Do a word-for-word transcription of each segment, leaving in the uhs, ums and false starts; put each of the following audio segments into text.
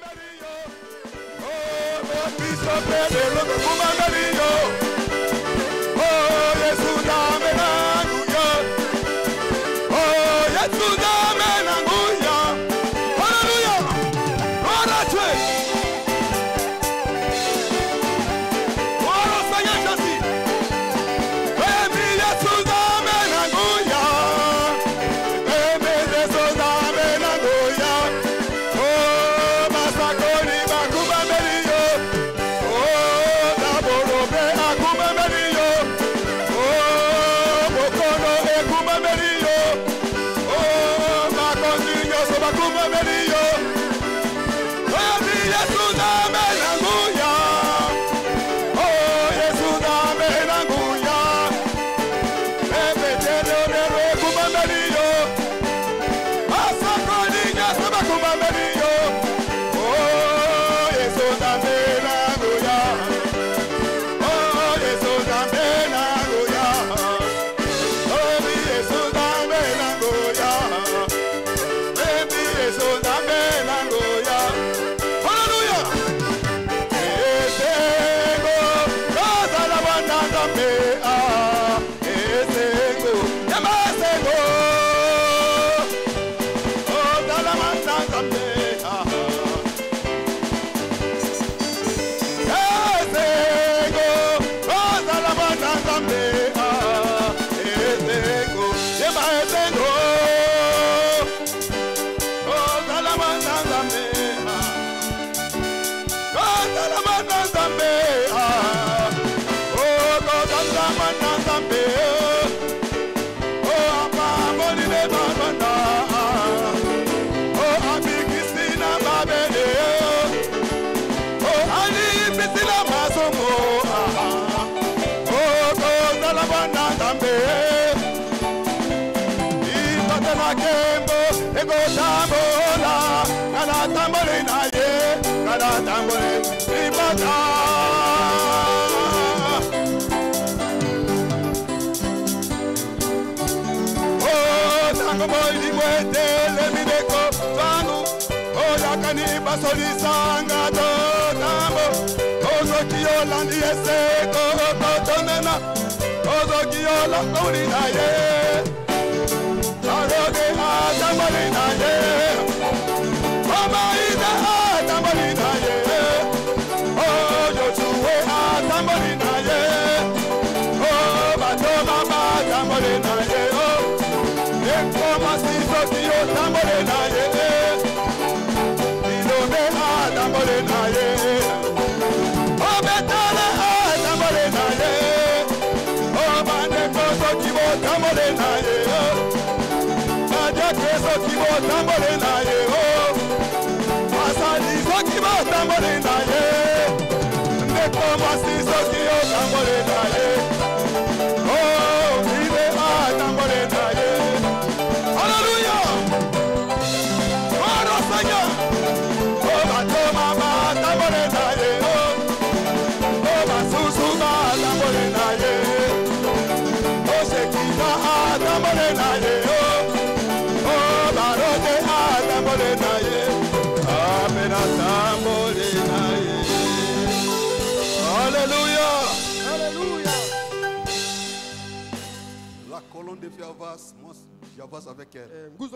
J'avance avec elle. Béni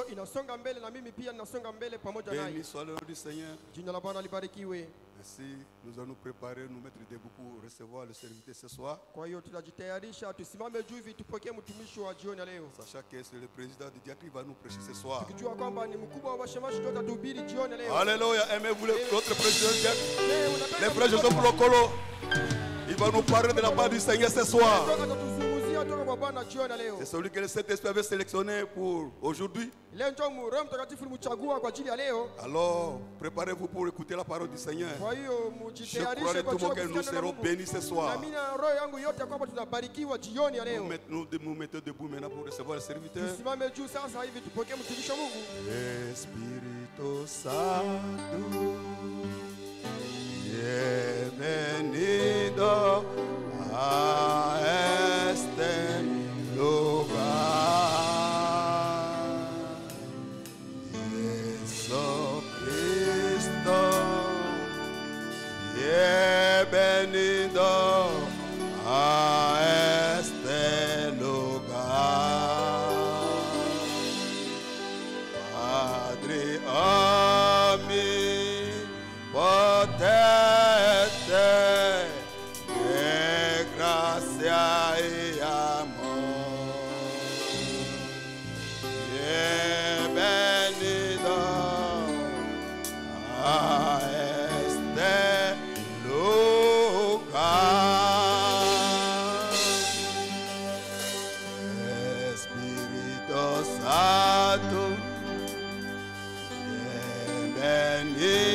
soit le nom du Seigneur. Ainsi, nous allons nous préparer, nous mettre debout pour recevoir le serviteur ce soir. Sachant que c'est le président du diacre qui va nous prêcher ce soir. Alléluia. Aimez-vous l'autre président du diacre? Les frères Joseph Lokolo. Il va nous parler de la part du Seigneur ce soir. C'est celui que le Saint-Esprit avait sélectionné pour aujourd'hui. Alors, préparez-vous pour écouter la parole du Seigneur. Je crois de tout mon cœur que nous serons bénis ce soir. Nous nous, nous mettons debout maintenant pour recevoir le serviteur. Espíritu Santo, bienvenido a este lugar. Jesucristo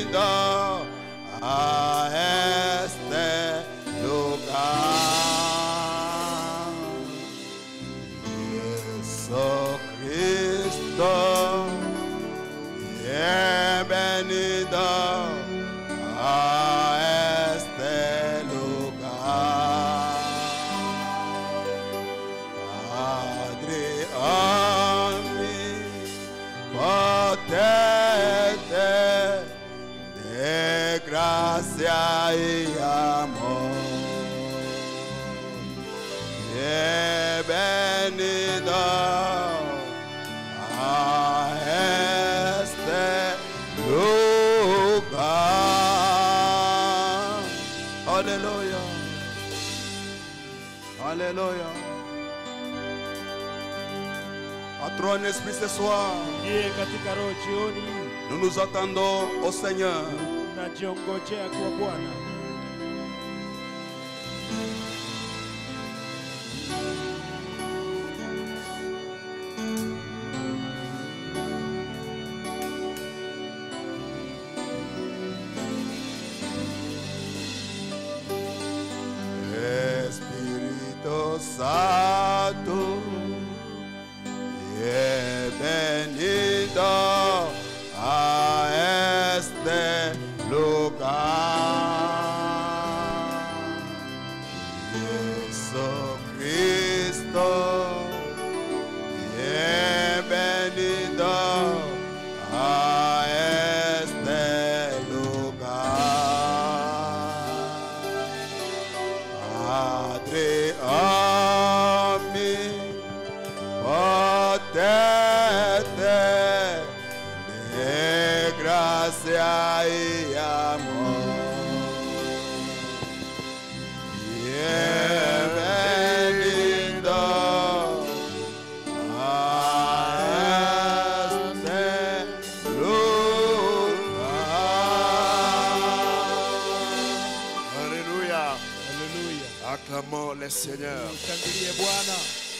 venido a este lugar. Jesucristo, bienvenido a este lugar. Padre omnipotente, de gracia y amor, bienvenido a este lugar. Alléluia. Alléluia. À toi un esprit ce soir. Nous nous attendons au Seigneur. Espíritu Santo, bienvenido a este lugar. Jesucristo, bienvenido a este lugar. Padre omnipotente, de gracia y amor, bienvenido a este lugar. Alléluia. Alléluia. Acclamons le Seigneur. Mshangilie Bwana.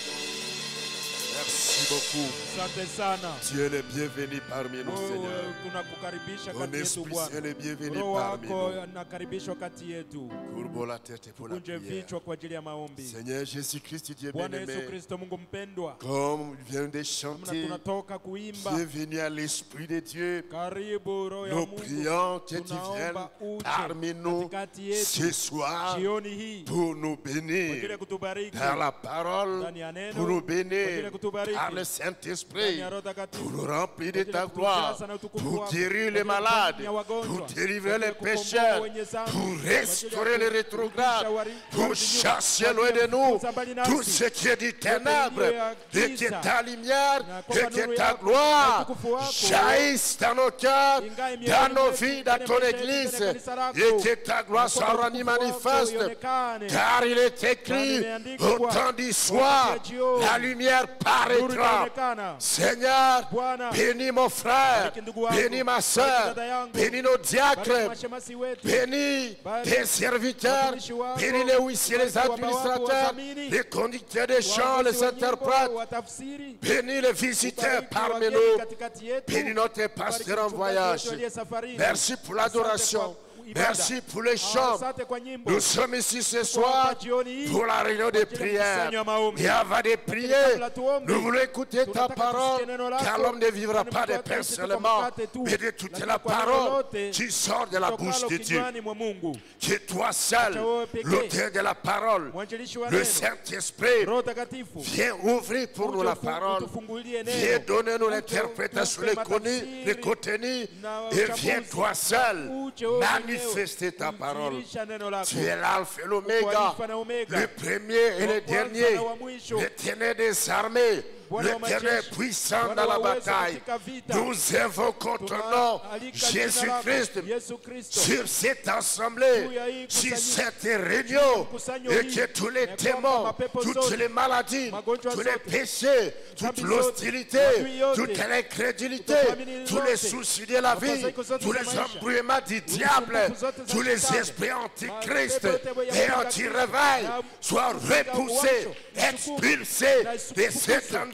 Merci beaucoup. Asante sana. Tu es le bienvenu parmi nous, Seigneur. Wewe tunakukaribisha Ton kati yetu esprit Bwana. est le bienvenu Roho parmi wako nous. anakaribishwa kati yetu. Courbons la tête pour la Kunje prière. vichwa kwa ajili ya maombi. Seigneur Jésus-Christ, Dieu Bwana Yesu bien-aimé, Kristo, Mungu mpendwa, comme vient de mna chanter, tunatoka kuimba. bienvenue à l'Esprit de Dieu. Karibu Roho ya Nous Mungu. prions que tu Tunaomba viennes uje parmi nous katikati yetu ce soir jioni hii pour nous kwa ajili bénir ya kutubariki par la parole, ndani ya neno, pour nous kwa ajili bénir ya kutubariki par le ndani Saint-Esprit, ya Roho Takatifu, pour nous remplir de kwa ajili ya ta gloire, kutujaza na utukufu pour wako, guérir kwa les ajili ya malades, kuponya wagonjwa, pour délivrer kwa ajili les ya kukomboa pécheurs, wenye dhambi, pour kwa ajili ya restaurer les rétrogrades, kurudisha wari- pour warudinyo, chasser kwa ajili loin ya de nous kufukuza mbali nasi, tout ce qui est du ténèbres, yote iliyo ya et que giza, ta lumière, na et kwamba que nuru ta yako, gloire na utukufu wako, jaillisse dans nos cœurs, ingae mioyoni dans nos mwetu, vies, dans ndani ton ya maisha yetu, église, ndani ya kanisa lako, et que ta na gloire soit kwamba rendue utukufu wako manifeste. ionekane. Car il est écrit, imeandikwa, au temps du soir, wakati ya jioni, la lumière nuru paraîtra. itaonekana. Seigneur, Bwana, bénis mon frère, bariki ndugu wangu, bénis ma bariki soeur, dada yangu, bénis nos bariki diacres, mashemasi wetu, bénis bariki tes serviteurs, watumishi wako, bénis les huissiers, les bariki wababa wako, administrateurs, wadhamini, les conducteurs des chants, waongozi les wa nyimbo, interprètes, watafsiri, bénis les visiteurs ubariki parmi wageni nous, katikati yetu, bénis notre ubariki pasteur en mchungaji voyage. wetu aliye safarini. Merci pour Asante l'adoration, kwa ibada. merci pour les chants. Asante kwa nyimbo. Nous sommes ici ce Tuko soir hapa jioni hii pour la réunion de kwa ajili ya prière. mkusanyo wa maombi. Et avant de prier, kabla tuombe, nous voulons écouter ta tunataka parole, tusikie neno lako, car l'homme ne vivra kwani pas de mtu pain hataishi tu kwa seulement, mkate tu, mais de toute lakini la kwa neno parole lote qui sort de la bouche litokalo de Dieu. kinywani mwa Mungu. Que toi seul, Acha wewe pekee, l'auteur de la parole, mwanzilishi wa le neno, Saint-Esprit, Roho Takatifu, viens ouvrir pour nous la uje parole. utufungulie Viens neno, donner nous uje l'interprétation, utupe les connus, matafsiri, les contenus, na et uchambuzi. viens toi seul Uje wewe manifester ta mwenyewe, parole. udhihirisha neno lako. Tu es l'alpha et Uko l'oméga, Alpha na Omega, le premier et le wa kwanza dernier, na wa mwisho, l'éternel des armées, Bwana wa l'éternel majeshi, puissant Bwana dans la wa uwezo bataille. katika vita. Nous invoquons ton nom, Tunaalika jina lako, Jésus-Christ, Yesu Kristo, sur cette assemblée, juu ya hii sur kusanyiko, cette réunion, mkusanyo et hii, que tous les ya kwamba démons, mapepo toutes zote, les maladies, magonjwa tous les zote, péchés, toute dhambi zote, l'hostilité, maadui yote, toute l'incrédulité, kutokuamini tous les zote, soucis de la vie, mafadhaiko zote tous za les maisha, embrouillements du diable, usumbufu zote za tous les shetani, esprits antichrist mapepo yote ya et kupinga anti-réveil Kristo, soient na repoussés, uwasho, expulsés na de cet endroit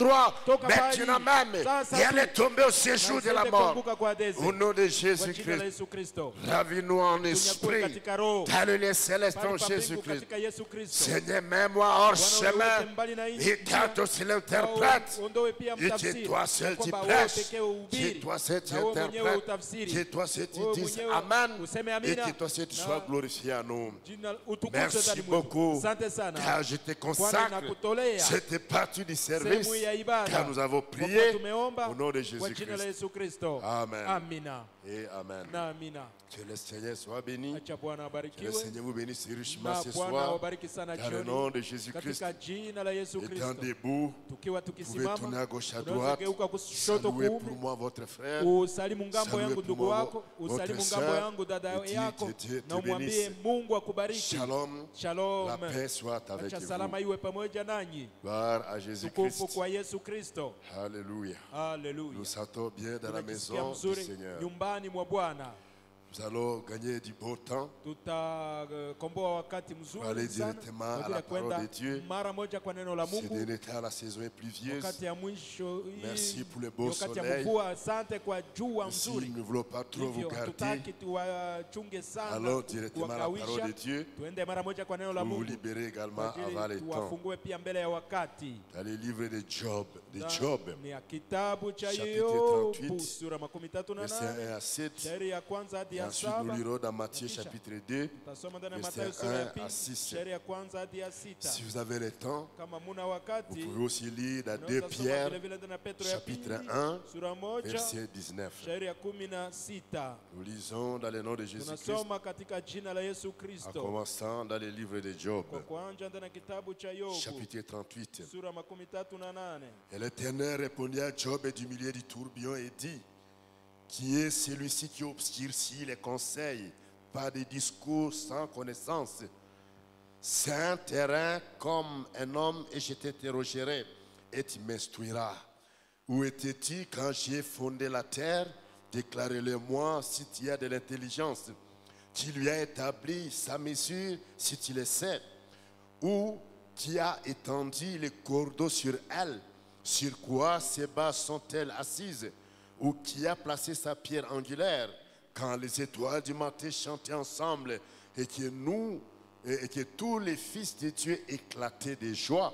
croix toka maintenant pahali. même. Sasa Et elle tu- est tombée au na séjour de la isiende mort. kuanguka kwa Adeze. Au nom de Kwa Jésus-Christ, jina la Yesu Kristo. ravis-nous en Tunyakue esprit. katika roho. Dans le lieu céleste Pale en pa mbingu Jésus-Christ. katika Yesu Kristo. Seigneur, mets-moi hors Bwana, chemin. uweke mbali na nchi. Et quand aussi l'interprète, Ondoe pia et que mtafsiri. toi seul tu Kwamba wewe prêches, pekee que uhubiri. toi seul tu Na wewe mwenyewe interprètes, utafsiri. que toi seul tu Wewe dises mwenyewe Amen, useme et amina. que toi seul tu Na sois glorifié à nous. jina utukuzwe Merci ndani mwetu. beaucoup, Asante sana. car je te Bwana, consacre nakutolea cette partie du service, sehemu ya ibada. car nous avons Kwa kuwa prié tumeomba au nom de kwa jina la Jésus-Christ. Yesu Kristo. Amen. Amina. Et Amen. Na amina. Que le Seigneur soit béni. Acha Bwana Que le abarikiwe. Seigneur vous bénisse richement Na ce Bwana soir. awabariki sana Dans le jioni. nom de Jésus-Christ, Katika jina la Yesu étant Kristo. debout, Tukiwa vous pouvez tukisimama, tourner à gauche, à unaweza droite. geuka kushoto Saluez pour kuume. moi votre frère. Usalimu ngambo Saluez yangu pour ndugu moi wako, votre usalimu sœur. ngambo yangu dada Et dis yako, que Dieu na te umwambie bénisse. Mungu akubariki. Shalom. Shalom. La paix soit avec Acha vous. salama iwe pamoja nanyi. Gloire à Tukufu Jésus-Christ. kwa Yesu Kristo. Alléluia. Haleluya. Nous sentons bien dans la Tunajisikia maison du mzuri Seigneur. nyumbani mwa Bwana. Nous allons gagner du beau temps. Tutakomboa wakati Aller mzuri sana directement kwa à ajili la ya kwenda parole de Dieu. mara moja kwa neno la C'est Mungu. dernier temps, la saison est pluvieuse. Wakati ya mwisho Merci hii pour le beau wakati ya soleil. mvua, asante kwa jua Si mzuri. nous ne voulons pas trop vous Hivyo garder, hatutaki tuwachunge sana allons directement à la parole de kuwakawisha. Dieu Tuende mara moja kwa neno la pour vous Mungu libérer également kwa avant ajili le temps. tuwafungue pia mbele ya wakati. Dans le livre de Job, de Na- Job, ni ya kitabu cha Chapitre Yobu trente-huit, sura makumi tatu na verset un nane à sept. shairi ya kwanza hadi Et ya ensuite, nous saba. lirons dans Matthieu Kisha chapitre deux. Tutasoma ndani ya verset Mathayo sura ya un à pili six. shairi ya kwanza hadi ya sita. Si vous avez le temps, Kama muna vous wakati pouvez aussi lire dans deux unaweza soma Pierre, vile vile ndani ya Petro ya chapitre pili un, sura moja verset dix-neuf. shairi ya kumi na sita. Nous lisons dans le nom de Jésus-Christ, Tunasoma katika jina la Yesu en Kristo. commençant dans le livre de Job, Kwa kuanza ndani ya kitabu cha Yobu chapitre trente-huit. sura makumi tatu na nane. Et l'Éternel répondit à Job du milieu du tourbillon et dit, qui est celui-ci qui obscurcit les conseils par des discours sans connaissance? C'est un terrain comme un homme et je t'interrogerai et tu m'instruiras. Où étais-tu quand j'ai fondé la terre? Déclare-le-moi si tu as de l'intelligence. Qui lui a établi sa mesure si tu le sais? Où qui a étendu les cordeaux sur elle? Sur quoi ces bases sont-elles assises? Ou qui a placé sa pierre angulaire? Quand les étoiles du matin chantaient ensemble et que nous, et que tous les fils de Dieu éclataient de joie.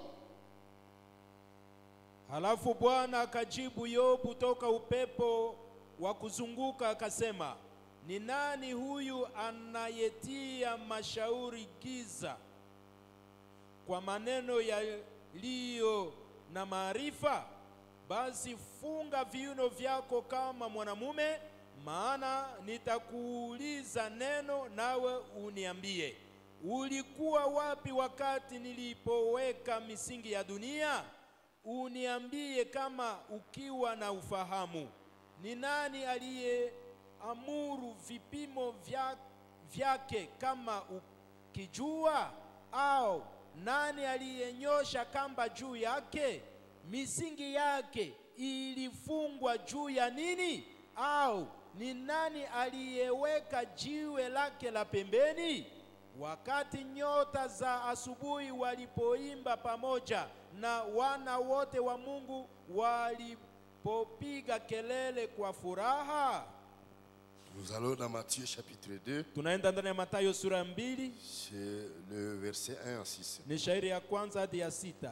Halafu Bwana akajibu Yobu toka upepo wa kuzunguka akasema, ni nani huyu anayetia mashauri giza kwa maneno yaliyo na maarifa? Basi funga viuno vyako kama mwanamume, maana nitakuuliza neno nawe uniambie. Ulikuwa wapi wakati nilipoweka misingi ya dunia? Uniambie kama ukiwa na ufahamu. Ni nani aliyeamuru vipimo vya, vyake kama ukijua? Au nani aliyenyosha kamba juu yake? Misingi yake ilifungwa juu ya nini? Au ni nani aliyeweka jiwe lake la pembeni? Wakati nyota za asubuhi walipoimba pamoja na wana wote wa Mungu walipopiga kelele kwa furaha. Nous allons dans Matthieu chapitre deux, Tunaenda ndani ya Mathayo sura mbili, c'est le verset un à six. ni shairi ya kwanza hadi ya sita.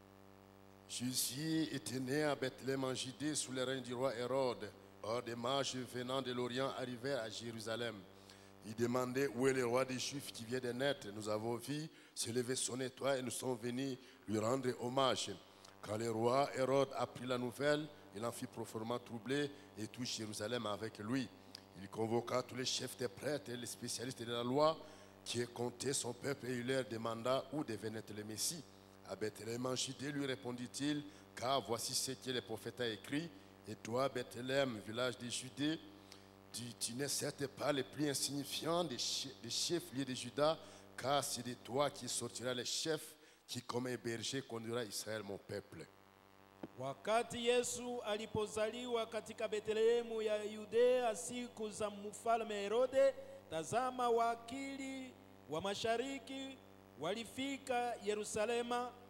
Jésus était né à Bethléem en Judée sous le règne du roi Hérode. Or, des mages venant de l'Orient arrivèrent à Jérusalem. Ils demandaient où est le roi des Juifs qui vient de naître. Nous avons vu se lever son étoile et nous sommes venus lui rendre hommage. Quand le roi Hérode apprit la nouvelle, il en fut profondément troublé et tout Jérusalem avec lui. Il convoqua tous les chefs des prêtres et les spécialistes de la loi qui comptaient son peuple et il leur demanda où devait naître le Messie. À Bethléem en Judée, lui répondit-il, car voici ce que le prophète a écrit. Et toi, Bethléem, village de Judée, tu, tu n'es certes pas le plus insignifiant des, chefs, des chefs-lieux de Juda, car c'est de toi qui sortira le chef qui, comme un berger, conduira Israël, mon peuple. Wakati Yesu alipozaliwa katika Betlehemu ya Yudea siku za mfalme Herode, tazama wakili wa mashariki walifika Yerusalema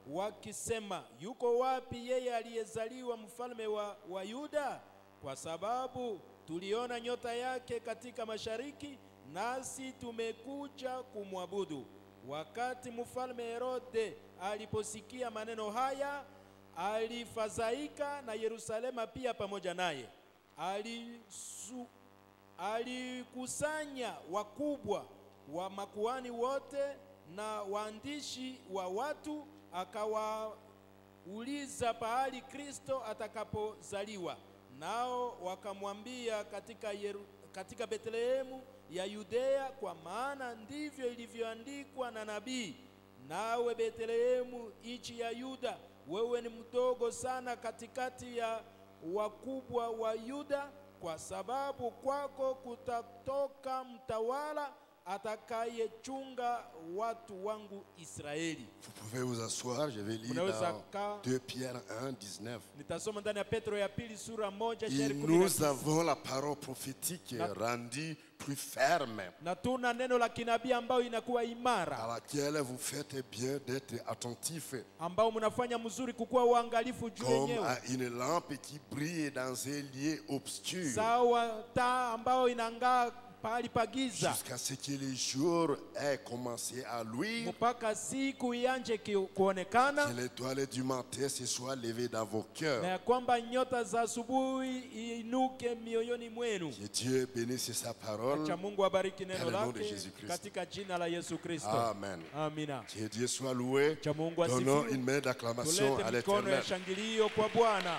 wakisema, yuko wapi yeye aliyezaliwa mfalme wa, wa Yuda? Kwa sababu tuliona nyota yake katika mashariki, nasi tumekuja kumwabudu. Wakati mfalme Herode aliposikia maneno haya, alifadhaika, na Yerusalema pia pamoja naye. Alisu, alikusanya wakubwa wa makuhani wote na waandishi wa watu, akawauliza pahali Kristo atakapozaliwa. Nao wakamwambia katika, Yeru, katika Betlehemu ya Yudea, kwa maana ndivyo ilivyoandikwa na nabii, nawe Betlehemu nchi ya Yuda, wewe ni mdogo sana katikati ya wakubwa wa Yuda, kwa sababu kwako kutatoka mtawala atakayechunga watu wangu Israeli. Vous pouvez vous asseoir, je vais lire dans deux Pierre un, dix-neuf. Nitasoma ndani ya Petro ya pili sura moja Et nous avons la parole prophétique rendue plus ferme, na tuna neno la kinabii ambao inakuwa imara, à laquelle vous faites bien d'être attentif, ambao mnafanya mzuri kukuwa uangalifu juu comme yenyewe, à une lampe qui brille dans un lieu obscur, sawa taa ambao inangaa pahali pagiza, jusqu'à ce que le jour ait commencé à luire, mpaka siku ianje kuonekana, que l'étoile du matin se soit levée dans vos na cœurs. ya kwamba nyota za asubuhi iinuke mioyoni mwenu. Que Dieu bénisse sa parole. Acha Mungu abariki Dans neno le nom de lake Jésus-Christ. katika jina la Yesu Kristo. Amen. Amina. Que Dieu soit loué. Acha Mungu Donnons asifiwe. une main d'acclamation Tulete à mikono ya l'Éternel. shangilio kwa Bwana.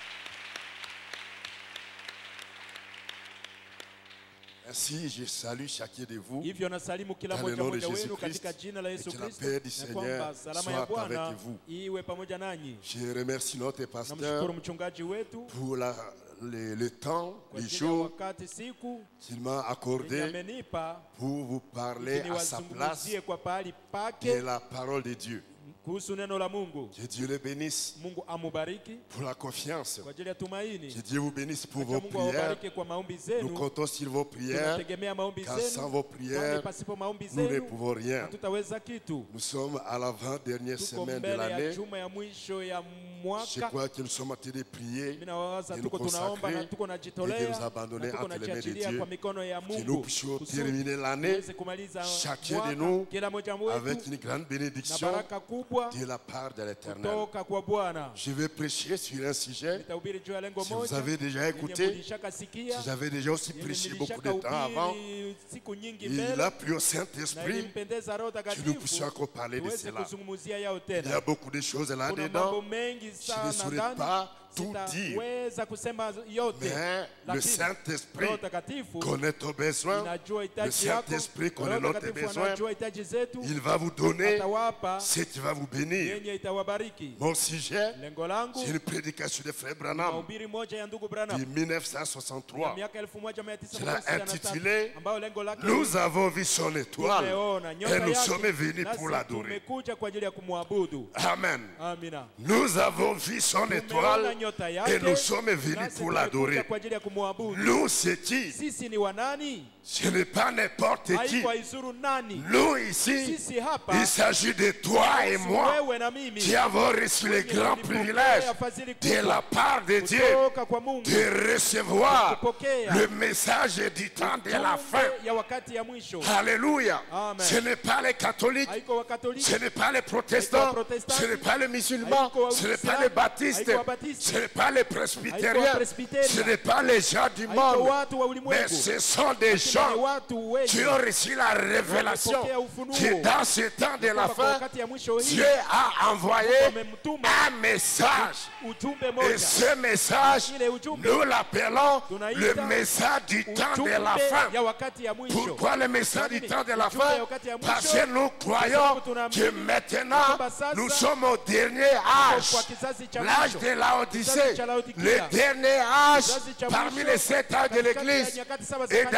Ainsi, je salue chacun de vous. Hivyo nasalimu kila Dans le mmoja nom de mmoja wenu Jésus-Christ, katika jina la et Yesu que la Kristo, paix du na Seigneur kwamba salama ya soit Bwana avec vous. iwe pamoja nanyi. Je remercie notre pasteur Namshukuru mchungaji wetu pour la, le, le temps, kwa les ajili ya jours wakati siku qu'il m'a yenye accordé amenipa pour vous parler ili à sa place wazungumzie kwa pahali de pake la parole de Dieu. kuhusu neno la Mungu. Que Dieu le bénisse Mungu amubariki pour la confiance. kwa ajili ya tumaini. Que Dieu vous bénisse pour Acha vos Mungu prières. awabariki kwa maombi Nous zenu. comptons sur vos prières, Tunategemea maombi car sans zenu, vos kwani prières, pasipo maombi nous ne zenu pouvons rien. hatutaweza kitu. Nous sommes à l'avant-dernière Tuko semaine de mbele ya l'année. juma ya mwisho ya Je mwaka. crois que nous sommes en train de prier, Mimi nawaza de tuko nous tunaomba na consacrer tuko et de najitolea nous abandonner na tuko entre les mains de najiachilia Dieu. kwa mikono ya Que nous Mungu puissions kusudi terminer l'année, tuweze kumaliza chacun de mwaka, nous, kila mmoja avec wetu une grande na bénédiction baraka kubwa de la part de l'Éternel. kutoka kwa Bwana. Je vais prêcher sur un sujet. Nitahubiri juu ya lengo Si vous moja avez déjà yenye écouté, mlishakasikia, si j'avais déjà aussi yenye prêché beaucoup de nilishaka temps avant, ubiri siku nyingi il mbele, a plu au na Saint-Esprit ilimpendeza Roho que nous Takatifu puissions encore parler de tuweze cela. kuzungumzia yao Il y a tena. beaucoup de choses Kuna mambo là-dedans. mengi Je ne sana saurais ndani, pas tout dire. sitaweza kusema yote, Mais le lakini Saint-Esprit Roho Takatifu connaît nos besoins. inajua Le hitaji yako. Saint-Esprit connaît Roho notre Takatifu besoin. anajua hitaji zetu, Il va vous donner atawapa ce qui va vous bénir. yenye itawabariki. Mon sujet, Lengo langu c'est une prédication de Frère Branham mahubiri moja ya ndugu de Branham mille neuf cent soixante-trois. ya miaka elfu moja mia tisa Je l'ai sitini na tatu, intitulé ambayo lengo lake Nous avons vu son étoile tumeona nyota et nous yake, sommes venus nasi pour l'adorer. tumekuja kwa ajili ya kumwabudu. Amen. Amina. Nous avons vu son Tumeona étoile nyota yake, et nous sommes venus nasi pour tumekuja l'adorer. kwa ajili ya kumwabudu. Nous, c'est qui? Sisi ni wanani? Ce n'est pas n'importe qui. Haikuwa izuru nani? Nous, ici, Sisi hapa il s'agit de toi et si moi wewe na mimi qui avons reçu le grand privilège de la part de Dieu kutoka kwa Mungu de recevoir kupokea le message du temps de la fin. ujumbe ya wakati ya mwisho. Alléluia. Amen. Ce n'est pas les catholiques, Haiko Wakatoliki, ce n'est pas les protestants, ce n'est pas les musulmans, ce n'est pas les baptistes, ce n'est pas les presbytériens, ce n'est pas les gens du haiko monde, watu wa mais ulimwengu, ce sont des lakini ni gens watu qui wenye ont reçu la révélation que dans ce temps de la kwa fin, wakati ya mwisho hii Dieu a envoyé amemtuma un message. ujumbe Et moja. ce message, Ile ujumbe nous l'appelons tunaita le message du temps de la ujumbe fin. ya wakati ya mwisho. Pourquoi le message du temps de la Ujumbe fin? ya wakati ya Parce mwisho, que nous croyons que maintenant, nous sommes au dernier âge, kwa kizazi cha l'âge mwisho. de la Odyssée, Kizazi cha Laodikia. le dernier âge Kizazi cha parmi mwisho, les sept âges de katikati ya l'Église. nyakati saba za Et dans kanisa. l'âge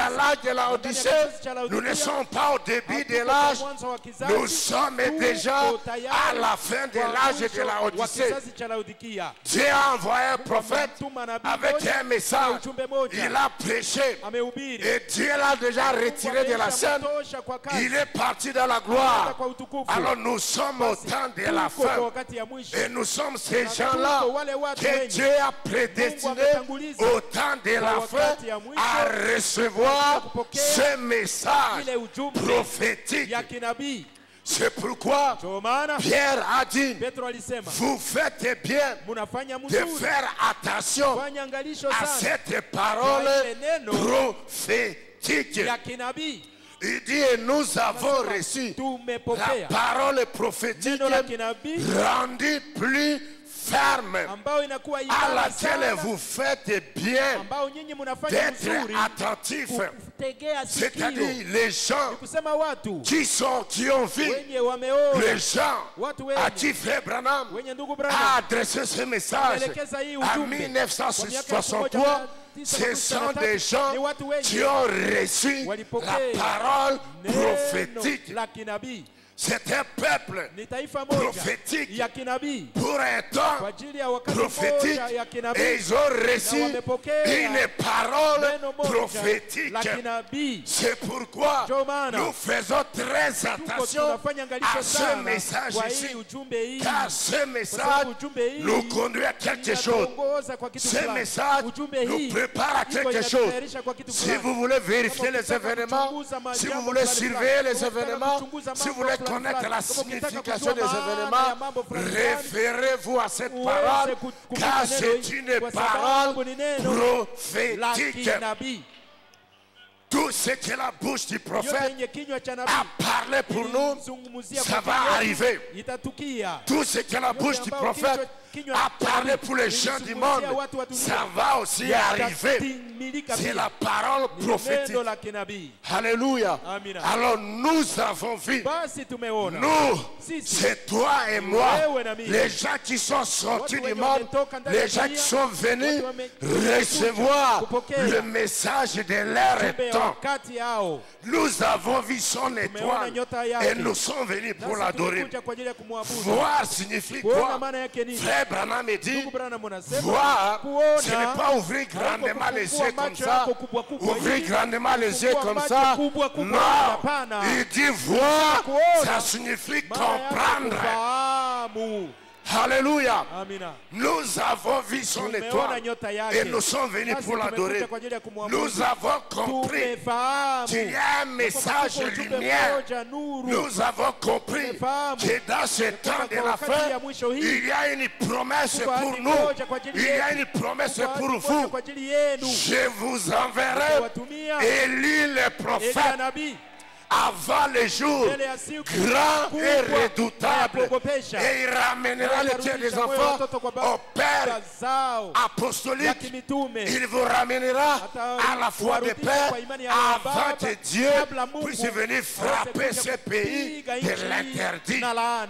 de la Odyssée, nous ne sommes pas au début de l'âge, nous sommes déjà à la fin de l'âge de la Odyssée. Dieu a envoyé un prophète avec un message. Il a prêché et Dieu l'a déjà retiré de la scène. Il est parti dans la gloire. Alors nous sommes au temps de la fin et nous sommes ces gens-là que Dieu a prédestinés au temps de la fin à recevoir ce message prophétique. C'est pourquoi Pierre a dit, vous faites bien de faire attention à cette parole prophétique. Il dit, et nous avons reçu la parole prophétique rendue plus ferme, à laquelle vous faites bien d'être attentif. C'est-à-dire les gens qui, sont, qui ont vu, les gens à qui Frère Branham a adressé ce message en mille neuf cent soixante-trois. Ce sont des gens qui ont reçu la parole prophétique. C'est un peuple prophétique pour un temps prophétique et ils ont reçu une parole prophétique. C'est pourquoi nous faisons très attention à ce message ici, car ce message nous conduit à quelque chose. Ce message nous prépare à quelque chose. Si vous voulez vérifier les événements, si vous voulez surveiller les événements, si vous voulez connaître la signification des événements, référez-vous à cette parole, car c'est une parole prophétique. Tout ce que la bouche du prophète a parlé pour nous, ça va arriver. Tout ce que la bouche du prophète a parlé pour les gens du monde, ça va aussi arriver. C'est la parole prophétique. Alléluia. Alors nous avons vu, nous, c'est toi et moi, les gens qui sont sortis du monde, les gens qui sont venus recevoir le message de l'air et temps. Nous avons vu son étoile et nous sommes venus pour l'adorer. Voir signifie quoi? Frère Branham me dit, voir, ce n'est pas ouvrir grandement les yeux comme ça, ouvrir grandement les yeux comme ça. Non, il dit voir, ça signifie comprendre. Alléluia. Nous avons vu son étoile et nous sommes venus pour l'adorer. Nous avons compris qu'il y a un message lumière. Nous avons compris que dans ce temps de la fin, il y a une promesse pour nous. Il y a une promesse pour vous. Je vous enverrai Élie le prophète avant le jour grand et redoutable, et il ramènera les tiens des enfants au Père apostolique. Il vous ramènera à la foi de Père avant que Dieu puisse venir frapper ce pays de l'interdit.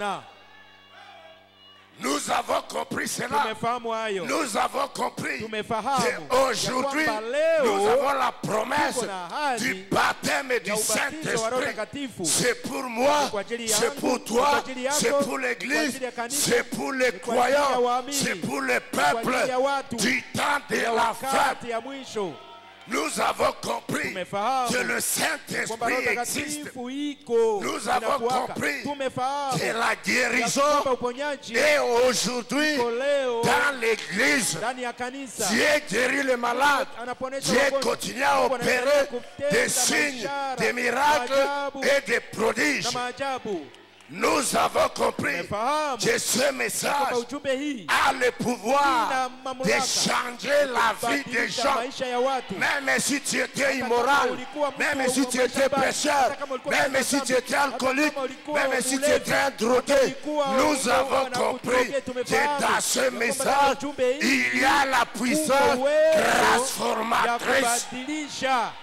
Nous avons compris cela. Nous avons compris qu'aujourd'hui, nous avons la promesse du baptême du Saint-Esprit. C'est pour moi, c'est pour toi, c'est pour l'Église, c'est pour les croyants, c'est pour le peuple du temps de la fin. Nous avons compris que le Saint-Esprit existe. Nous avons compris que la guérison est aujourd'hui dans l'Église. Dieu guérit les malades. Dieu continue à opérer des signes, des miracles et des prodiges. Nous avons compris que ce message a le pouvoir de changer la vie des gens. Même si tu étais immoral, même si tu étais pécheur, même si tu étais alcoolique, même si tu étais un drogué, nous avons compris que dans ce message, il y a la puissance transformatrice.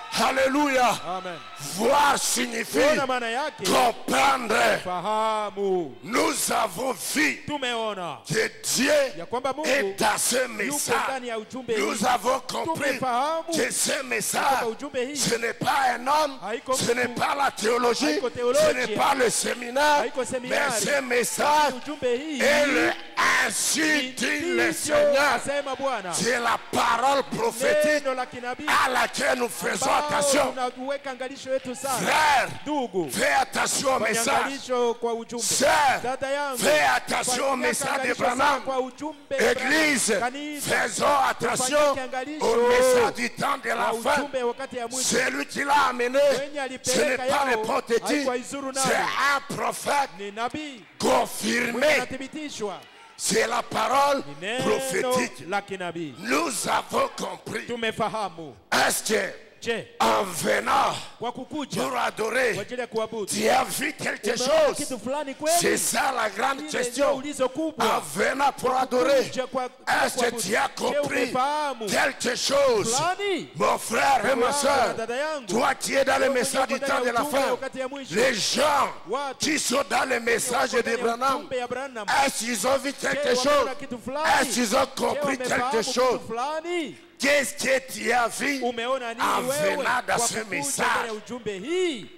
Alléluia. Amen. Voir signifie Kuona maana yake comprendre. fahamu. Nous avons vu Tumeona que Dieu ya kwamba Mungu est dans ce yuko message. ndani ya ujumbe hii. Nous avons compris Tumefahamu que ce message, kwamba ujumbe hii ce n'est pas un homme, haiko ce n'est mtu, pas la théologie, haiko ce theolojia, n'est pas le séminaire, haiko mais seminari, ce message ujumbe hii est le ainsi dit le ndivyo Seigneur. asema Bwana. C'est la parole prophétique Neno la kinabii à laquelle nous faisons ambao attention. tunaweka angalisho yetu sana. Frère, Ndugu, fais attention au fanya message. angalisho kwa ujumbe. Sœur, Dada yangu, fais attention au fanyia message de angalisho sana Branham. kwa ujumbe. Église, Kanisa, faisons attention tufanyike angalisho au message du temps de la kwa fin. ujumbe wakati ya mwisho. Celui qui l'a amené, Wenye ce n'est alipeleka pas yao, n'importe qui, haikuwa izuru nao. c'est un prophète Ni nabii confirmé. inathibitishwa, C'est la parole ni neno prophétique. la kinabii. Nous avons compris. Tumefahamu. Est-ce que Je, en venant kwa kukuja pour kwa adorer, ajili ya kuabudu, tu as vu quelque umeona chose? kitu fulani C'est kweli? ça la grande Ile ndio question. ulizo En kubwa. venant pour adorer, Kuja kwa- est-ce que kuabudu. tu as Je, compris umefahamu quelque chose? fulani? Mon frère et ma Yangu na soeur, dada yangu, toi qui es dans le message du temps de la fin, wakati ya mwisho, les gens watu qui sont dans le message wako de ndani ya Branham, ujumbe ya Branham. est-ce qu'ils ont vu Je, quelque wameona chose? kitu fulani? Est-ce qu'ils ont Je, compris wamefahamu quelque kitu chose? fulani? Qu'est-ce que tu as vu Umeona nini en wewe venant dans kwa ce kukuja ndani message? ya ujumbe hii?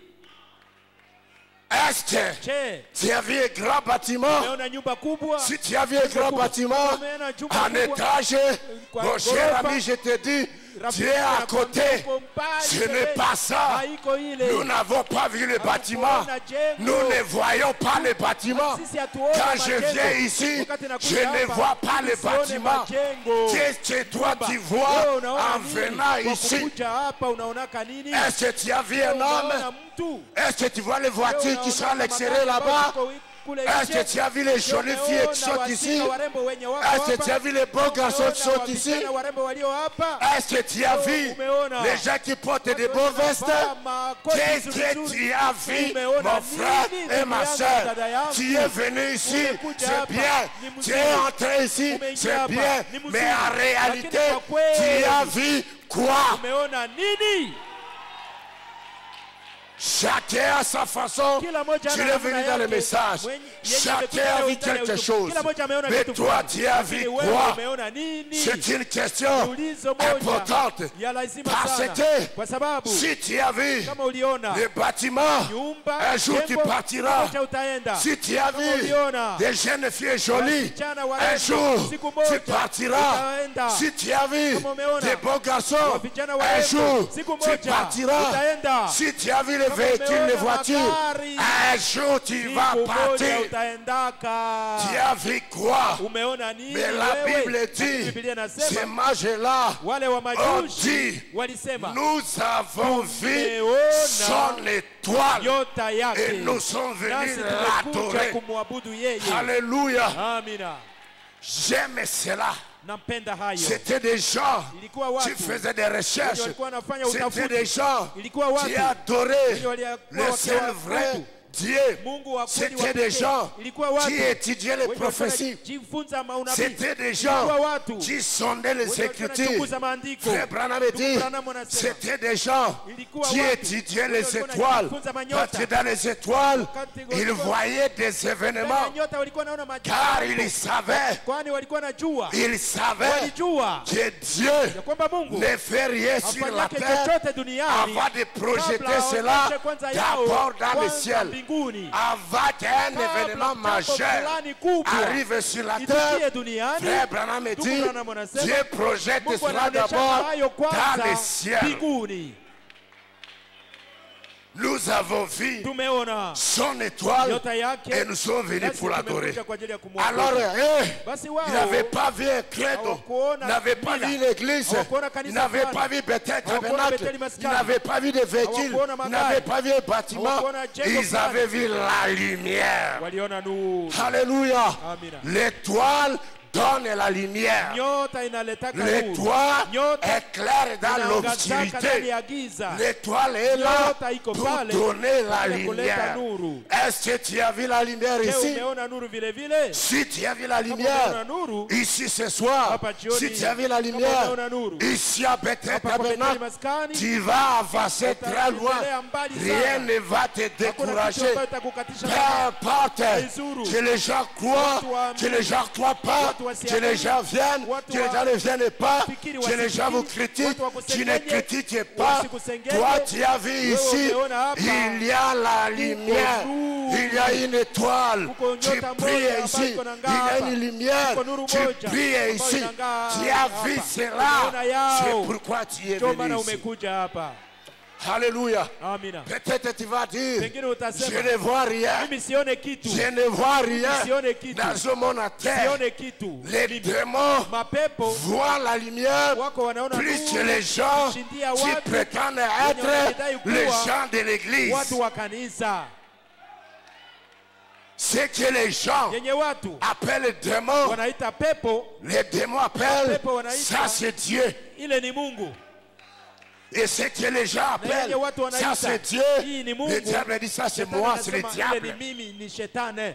Est-ce que Je, tu as vu un grand bâtiment? umeona nyumba kubwa? Si tu as vu un grand bâtiment, Umeona jumba en kubwa? étage, Kwa mon cher ghorofa? ami, je te dis, Rafiki tu es à anakuambia côté. uko mbali Ce pembeni. n'est pas ça. Haiko ile. Nous n'avons pas vu le bâtiment. Hatukuona jengo. Nous ne voyons pas le bâtiment. Sisi hatuoni Quand je majengo. viens ici, Wakati nakuja je ne hapa, vois pas le sione bâtiment. majengo. Qu'est-ce que toi tu Wewe vois unaona en nini? venant Kwa ici? kukuja hapa unaonaka nini? Est-ce que tu as vu un Unaona homme? mtu? Est-ce que tu vois les voitures qui sont à Unaona l'extérieur magari là-bas? ambayo ziko kule Est-ce que nje? tu as vu les jolies filles qui sont Unaona ici? wasichana warembo wenye wako Est-ce que hapa? tu as vu les beaux garçons qui sont Unaona ici? wasichana warembo walio hapa? Est-ce que tu as vu Umeona? les gens qui portent des Watu beaux vestes? wanavaa makoti Qu'est-ce nzuri que nzuri. tu as vu, Umeona mon frère nini, et ndugu ma yangu, soeur? dada yangu? Tu es venu ici, Umekuja c'est hapa, bien. ni Tu mzuri. es entré ici, Umeingia c'est hapa, bien. ni mzuri. Mais en réalité, Lakini kwa kweli, tu as vu quoi? Umeona nini? Chacun à sa façon. Kila moja Tu ana es namna venu dans le yake. message. Mwenye- yenye Chacun amekuja a leo vu ndani ya quelque ujumbe. chose. Kila moja ameona Mais kitu toi, fulani. tu as Lakini vu wewe quoi? umeona nini? C'est une question Ulizo moja importante. ya lazima Parce sana. que Kwa sababu si tu as vu kama uliona les bâtiments, nyumba, un jour tu jengo, partiras. moja utaenda. Si tu as Kama vu uliona des jeunes filles jolies, wasichana un warembo, jour siku tu moja partiras. utaenda. Si tu as vu Kama umeona des beaux garçons, vijana un warembo, jour siku tu moja partiras. utaenda. Si tu as vu les Kama véhicules, umeona les voitures, magari, un jour tu vas siku moja partir. utaendaka. Tu as vu quoi? Umeona nini Mais la wewe? Bible Lakini dit, Biblia ces inasema mages-là wale wa ont majusi dit, walisema nous avons vu Tumeona son étoile nyota et yake, nous sommes nasi venus tumekuja l'adorer. kumwabudu yeye. Alléluia. Amina. J'aime cela. Nampenda hayo. C'était des gens Ilikuwa qui watu faisaient des wenye recherches. walikuwa wanafanya C'était utafiti. des gens Ilikuwa qui watu adoraient wenye walikuwa le seul wakiabudu vrai Dieu. Mungu wa kweli wa C'était des pekee. gens Ilikuwa watu qui étudiaient les wenye walikuwa prophéties. wanajifunza maunabii. C'était des Ilikuwa gens watu qui sondaient les wenye walikuwa Écritures. wanachunguza maandiko. Frère Branham dit, Ndugu Branham anasema, c'était des gens ilikuwa qui watu étudiaient wenye les walikuwa étoiles. wanajifunza manyota. Parce que dans les étoiles, Wakati ils walikuwa- voyaient des Ndani ya événements. nyota walikuwa wanaona Car majambo. ils savaient, Kwani walikuwa najua ils savaient walijua que Dieu ya kwamba Mungu ne fait rien sur la afanyake terre chochote duniani avant de projeter kabla cela aonyeshe kwanza yao d'abord dans le kwanza ciel. mbinguni, Avant qu'un kabla événement jambo majeur fulani kubwa arrive sur la itukie terre, duniani. Frère Branham Ndugu dit, Branham anasema, Dieu projette Mungu cela anaonyesha d'abord hayo dans kwanza le ciel. mbinguni. Nous avons vu Tumeona son étoile nyota yake, et nous sommes venus nasi pour l'adorer. tumekuja kwa ajili ya kumwabudu. Alors, eh, Basi il wao n'avait pas vu un credo, hawakuona il n'avait pas mila, vu l'église, hawakuona il kanisa n'avait fulani, pas vu Bethel hawakuona Tabernacle, Bethel il Maskani, n'avait pas vu des véhicules, hawakuona il magari, n'avait pas vu un bâtiment, hawakuona jengo ils fulani. avaient vu la lumière. waliona nuru. Alléluia. Amina. L'étoile donne la lumière. Nyota inaletaka nuru. L'étoile Nyota éclaire dans inaangazaka ndani l'obscurité. ya giza. L'étoile est là Nyota iko pour pale donner la ili kuleta lumière. nuru. Est-ce que tu as vu la lumière Je, ici? umeona nuru vile vile? Si tu as vu la Kama lumière umeona nuru ici ce soir, hapa jioni, si tu as vu la kama lumière umeona nuru ici à Bethel hapa kwa Betheli Tabernacle, maskani, tu vas avancer très loin. utaendelea mbali Rien sana. ne va te Hakuna kitu décourager. ambayo itakukatisha Peu tamaa. importe Haizuru. que les gens croient, Watu waamini. que les gens ne croient pas, Watu wasiamini. que les gens viennent, Watu que les wa- gens ne viennent pas, Fikiri que les gens vous wasifikiri. critiquent. Watu wakusengenye. Tu ne critiques pas. Wasikusengenye. Toi, tu as vu Wewe ici, umeona hapa. il y a la lumière. nuru. Il y a une étoile. Kuko Tu nyota moja pries ambayo ici. iko na Il y a ngapa. une lumière. Kuko nuru Tu moja pries ambayo ici. inang'aa Tu as vu hapa. cela. Umeona yao. C'est pourquoi tu es Ndio venu maana ici. umekuja hapa. Alléluia. Amina. Peut-être tu vas dire, Pengine je utasema ne vois rien. mimi sione kitu. Je ne vois rien Sione kitu. dans ce monde à terre. Sione kitu. Les Mimi. démons Mapepo voient la lumière wako wanaona plus nuru que les gens kushindia qui watu prétendent wenye être wanadai les kuwa gens de l'église. watu wa kanisa. Ce que les gens Yenye watu appellent démons, wanaita pepo, les démons appellent, Pepo wanaita- ça c'est Dieu. ile ni Mungu. Et ce que les gens appellent, yenye watu ça wanaita, c'est Dieu. hii ni Le Mungu. diable dit ça c'est Shetani moi, c'est le anasema, ile ni diable. mimi, ni shetani.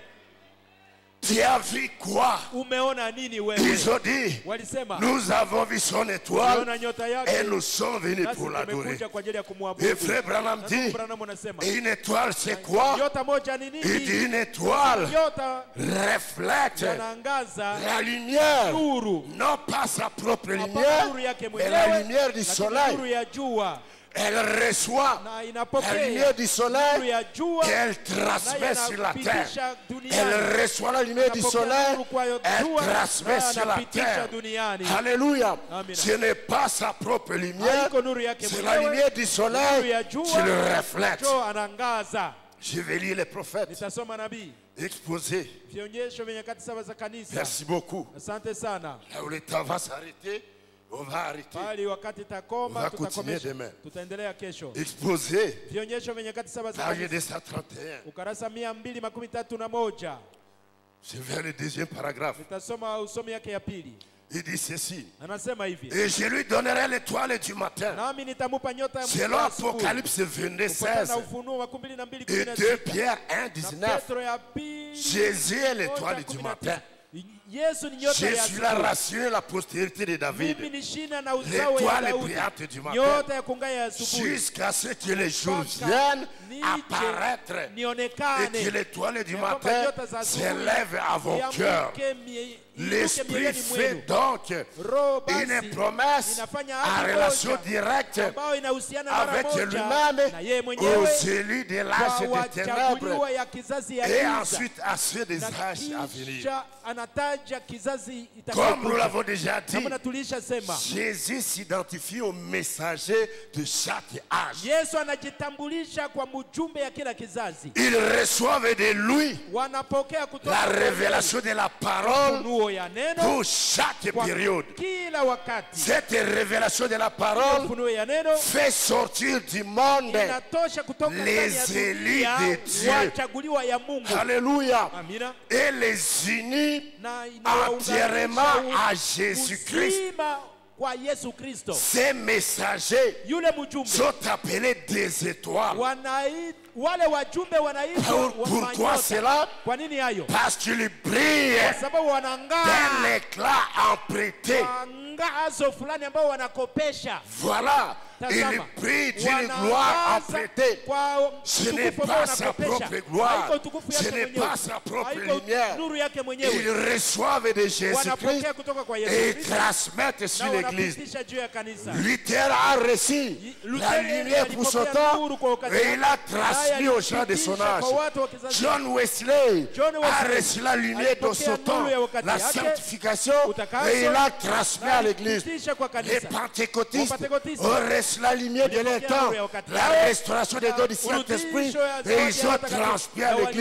Tu as vu quoi? Umeona nini wewe? Ils ont dit, Walisema nous avons vu son étoile umeona nyota et yake, nous sommes venus nasi pour l'adorer. tumekuja kwa ajili ya Et kumwabudu. frère Branham Na dit, ndugu Branham anasema et une étoile c'est quoi? nyota moja ni Il dit nini? une étoile Nyota reflète yanaangaza la lumière, nuru, non pas sa propre hapana lumière, nuru yake mais la mwenyewe, lumière du lakini soleil. nuru ya jua, Elle reçoit na la inapokea lumière du nuru soleil ya jua et elle naye transmet sur la terre. anapitisha duniani. Elle reçoit la lumière du Anapokea soleil, nuru kwa elle jua, transmet naye sur la anapitisha terre. duniani. Alléluia. Amina. Ce n'est pas sa propre lumière, Haiko nuru yake c'est la mwenyewe, lumière du nuru soleil ya qui jua le reflète. ndio anangaza. Je vais lire les prophètes Nitasoma nabii exposés. vionyesho vya nyakati saba za kanisa. Merci beaucoup. Asante sana. Là où le temps va s'arrêter, on va arrêter. Bali wakati On takoma, va continuer tutakomesha, demain. tutaendelea kesho. Exposés, Vionyesho vya nyakati saba za page kanisa, deux cent trente et un. ukarasa mia mbili makumi tatu na moja. C'est vers le deuxième paragraphe. Nitasoma usomi yake ya pili. Il dit ceci. Anasema hivi: Et je lui donnerai l'étoile du matin. nami nitamupa nyota ya Selon asubuhi. Apocalypse vingt-deux, Kufuatana seize na Ufunuo makumi mbili na mbili et kumi na deux sita. Pierre un, Na dix-neuf. Petro ya pili Jésus est l'étoile moja du kumi na matin. tisa. Yesu ni nyota Je ya suis la asubuhi. racine, la postérité de David. Mimi ni shina na uzao ya L'étoile Daudi. brillante du matin. Nyota ya kung'aa ya asubuhi. Jusqu'à ce que les jours Mpaka viennent nije apparaître et nionekane que l'étoile du ya kwamba matin nyota za asubuhi s'élève à vos cœurs. iamke mie- iinuke L'Esprit mioyoni fait mwenu. donc Roho basi une promesse inafanya en ahadi relation moja directe ambayo inahusiana mara avec moja lui-même na yeye aux mwenyewe élus de l'âge kwa des ténèbres wachaguliwa ya kizazi ya et giza, ensuite à ceux des na âges à venir. kisha anataja kizazi Comme nous itakayokuja. l'avons déjà dit, Namna tulishasema, Jésus s'identifie au messager de chaque âge. Yesu anajitambulisha kwa mjumbe ya kila kizazi. Ils reçoivent de lui Wanapokea kutoka la kwa révélation de la parole ufunuo ya neno pour chaque kwa période. kila wakati. Cette révélation de la parole Ufunuo ya neno fait sortir du monde. inatosha kutoka ndani ya les élus dunia de Dieu. wachaguliwa ya Mungu. Alléluia. Amina. Et les unis Na entièrement inawaunganisha à Jésus-Christ. uzima kwa Yesu Kristo. Ces messagers Yule mjumbe sont appelés des étoiles. wanai wale wajumbe wanaitwa Pour- wa pourquoi manyota. cela? Kwa nini hayo? Parce qu'ils brillent Kwa sababu d'un wanang'aa éclat emprunté. kwa ngazo fulani ambao wanakopesha. Voilà. Tazama, Il brille d'une gloire wanaangaza empruntée. kwa Ce n'est utukufu ambao pas sa wanakopesha. propre gloire. Haiko utukufu Ce yake n'est mwenyewe. pas sa propre Haiko lumière. nuru yake Ils mwenyewe. reçoivent de Jésus-Christ Wanapokea kutoka kwa Yesu et ils Kristo transmettent sur na l'église. wanapitisha juu ya kanisa. Luther a reçu la Luther lumière pour son alipokea temps nuru kwa wakati et il a wake, transmis naye aux gens de son alipitisha âge. kwa watu wa kizazi. John Wesley John a Wesley reçu la lumière de son alipokea temps, nuru ya wakati la yake, sanctification, utakaso, et il a transmis à l'église. alipitisha kwa Les kanisa. pentecôtistes Wapentekotisti ont reçu la lumière de leur walipokea temps, nuru ya wakati la wake, restauration des dons du urudisho Saint-Esprit, ya et zawadi ils ya ont watakatifu, transmis à na wali- l'église.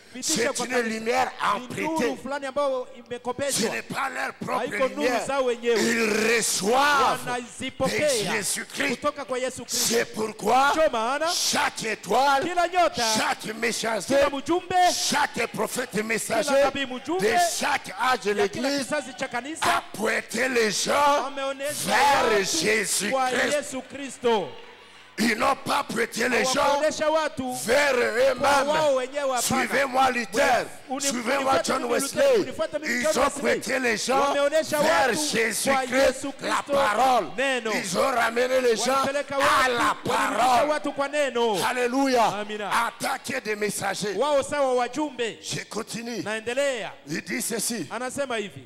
thibitisha C'est kwa une kanisa. lumière Ni empruntée. nuru fulani ambayo Ce imekopeshwa, n'est pas leur propre haiko nuru lumière. zao wenyewe, Ils reçoivent de wanazipokea Jésus-Christ. kutoka kwa Yesu Kristo. C'est pourquoi Ndio maana chaque étoile, kila nyota, chaque messager, kila mjumbe, chaque prophète kila messager nabii mjumbe de chaque âge de ya kila l'Église kizazi cha a kanisa pointé les gens ameonesha vers watu Jésus kwa Christ. Yesu Kristo. Ils n'ont pas pointé les gens Wameonesha watu vers kwa eux-mêmes. wao wenyewe. Hapana. Suivez-moi Luther, Uni- suivez-moi unifuate John mimi Wesley. Luther, unifuate mimi Ils John ont Wesley. pointé les gens Wameonesha vers watu kwa Jésus-Christ, Yesu la Kristo, parole. neno. Ils ont ramené les gens Walipeleka à la watu, walirudisha parole. watu kwa neno. Alléluia. Amina. Attaquer des messagers. Wao sawa wajumbe. Je continue. Naendelea, Il dit ceci. anasema hivi,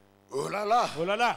Oh là là. olala,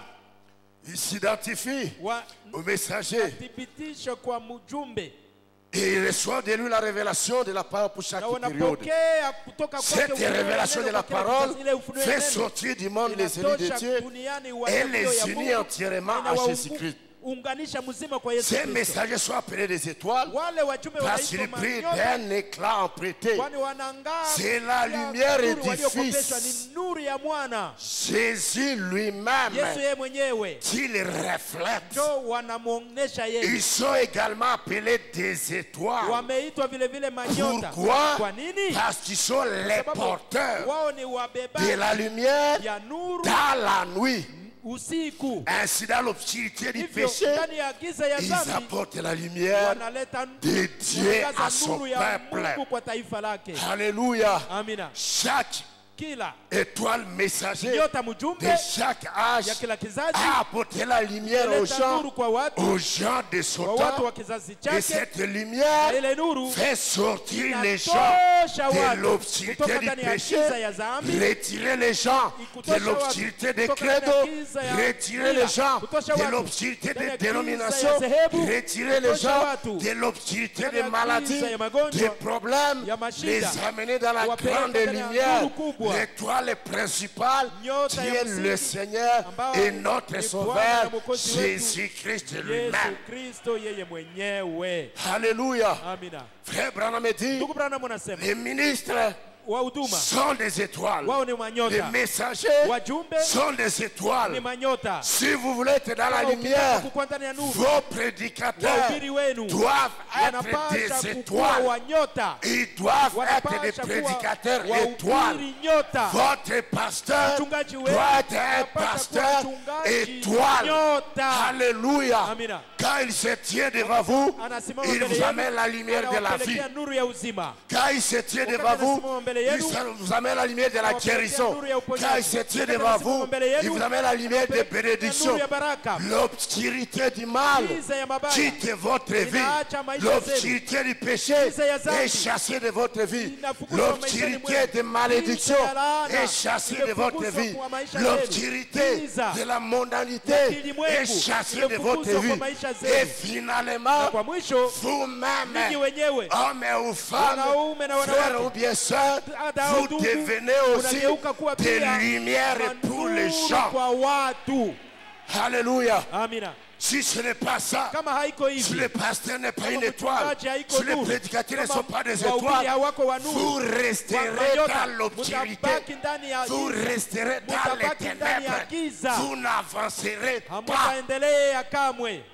Il s'identifie wa au messager. thibitisho kwa mjumbe Et il reçoit de lui la révélation de la parole pour chaque na période. wanapokea kutoka kwake Cette ufunuo ya révélation neno de la kwa kila parole kizazi. Ile ufunuo ya fait neno sortir du monde les ennemis de inatosha Dieu duniani et walio les ya unit Mungu, entièrement na à inawaungu- Jésus-Christ. unganisha mzima kwa Yesu Ces Kristo. messagers sont appelés des étoiles Wale wajumbe parce qu'ils wanaitwa brillent manyota, d'un éclat emprunté. kwani wanang'aa C'est la ya lumière nuru du waliokopeshwa, Fils. ni nuru ya mwana Jésus lui-même Yesu yeye mwenyewe, qui les reflète. ndio wanamwonyesha yeye. Ils sont également appelés des étoiles. Wameitwa vile vile manyota. Pourquoi? Kwa nini? Parce qu'ils sont les Sababu porteurs wao ni de wabebaji la lumière ya nuru dans la nuit. usiku. Ainsi, dans l'obscurité du Hivyo péché, ndani ya giza ya ils dhambi apportent la lumière wanaleta de Dieu mwangaza, à son nuru ya peuple. Mungu kwa taifa lake. Alléluia. Amina. Chaque Kila étoile messager nyota mjumbe de chaque âge ya kila kizazi a apporté la lumière aux inaleta gens, nuru kwa watu, aux gens de son kwa watu temps. wa kizazi Et chake, cette na lumière ile nuru fait sortir les gens inatosha de watu l'obscurité kutoka du ndani ya péché, giza ya dhambi, retirer les gens de Ikutosha l'obscurité watu des kutoka ndani ya credos, giza ya retirer mila, les gens kutosha de watu l'obscurité ndani ya des giza dénominations, ya dhehebu, retirer les kutosha gens watu de l'obscurité ndani des ya maladies, giza ya magonjwa, des problèmes, ya mashida, les amener dans la kuwapeleka grande ndani ya lumière, nuru kubwa, l'étoile principale nyota qui ya est msingi, le Seigneur ambao et notre ni Sauveur, Bwana na Mwokozi wetu, Jésus-Christ Yesu lui-même. Kristo yeye mwenyewe. Alléluia. Amina. Frère Branham dit, Ndugu Branham anasema les ministres wa huduma sont des étoiles. wao ni Les manyota, messagers wajumbe sont des ni étoiles. manyota. Si vous voulez être dans la Kama ukitaka lumière, kukuwa ndani ya nuru, vos prédicateurs wahubiri wenu doivent être wanapasha des kukuwa étoiles. wanyota, Ils doivent être des wanapasha kuwa prédicateurs étoiles. wahubiri nyota. Votre pasteur Mchungaji wenu doit être un anapasha kuwa pasteur mchungaji étoile. nyota. Alléluia. Amina. Quand il se tient devant vous, Anasimama il mbele vous yenu, amène la lumière de la vie. anawapelekea nuru ya uzima. Quand il se tient devant Wakati vous, anasimama mbele il yenu, vous amène la lumière de la anawapelekea guérison. nuru ya uponyaji. Quand il se tient Wakati devant anasimama vous, mbele yenu, il vous amène la lumière de anawapelekea bénédiction. nuru ya baraka. L'obscurité du mal Giza ya mabaya quitte votre vie. inaacha maisha L'obscurité du péché Giza ya dhambi est chassée de votre vie. inafukuzwa maishani L'obscurité mwenu. de malédiction Giza ya laana est chassée de votre imefukuzwa vie. kwa maisha yenu. L'obscurité Giza de la mondanité ya kilimwengu est chassée de votre imefukuzwa vie. kwa maisha zenu. Et finalement, Na kwa mwisho vous-même, ninyi wenyewe hommes ou femmes, wanaume na frères wanawake, ou bien sœurs, hata au vous ndugu, devenez aussi unageuka kuwa des pia lumières pour les nuru gens. kwa watu. Alléluia. Amina. Si ce n'est pas ça, Kama haiko si hivi, le pasteur n'est pas kama une étoile, mchungaji haiko si les nuru, prédicateurs ne kama sont pas des wahubiri étoiles, hawako wa vous nuru, resterez wa manyota, dans l'obscurité. mutabaki ndani ya Vous giza, resterez dans les mutabaki ndani ya ténèbres. giza, Vous n'avancerez pas. hamutaendelea kamwe.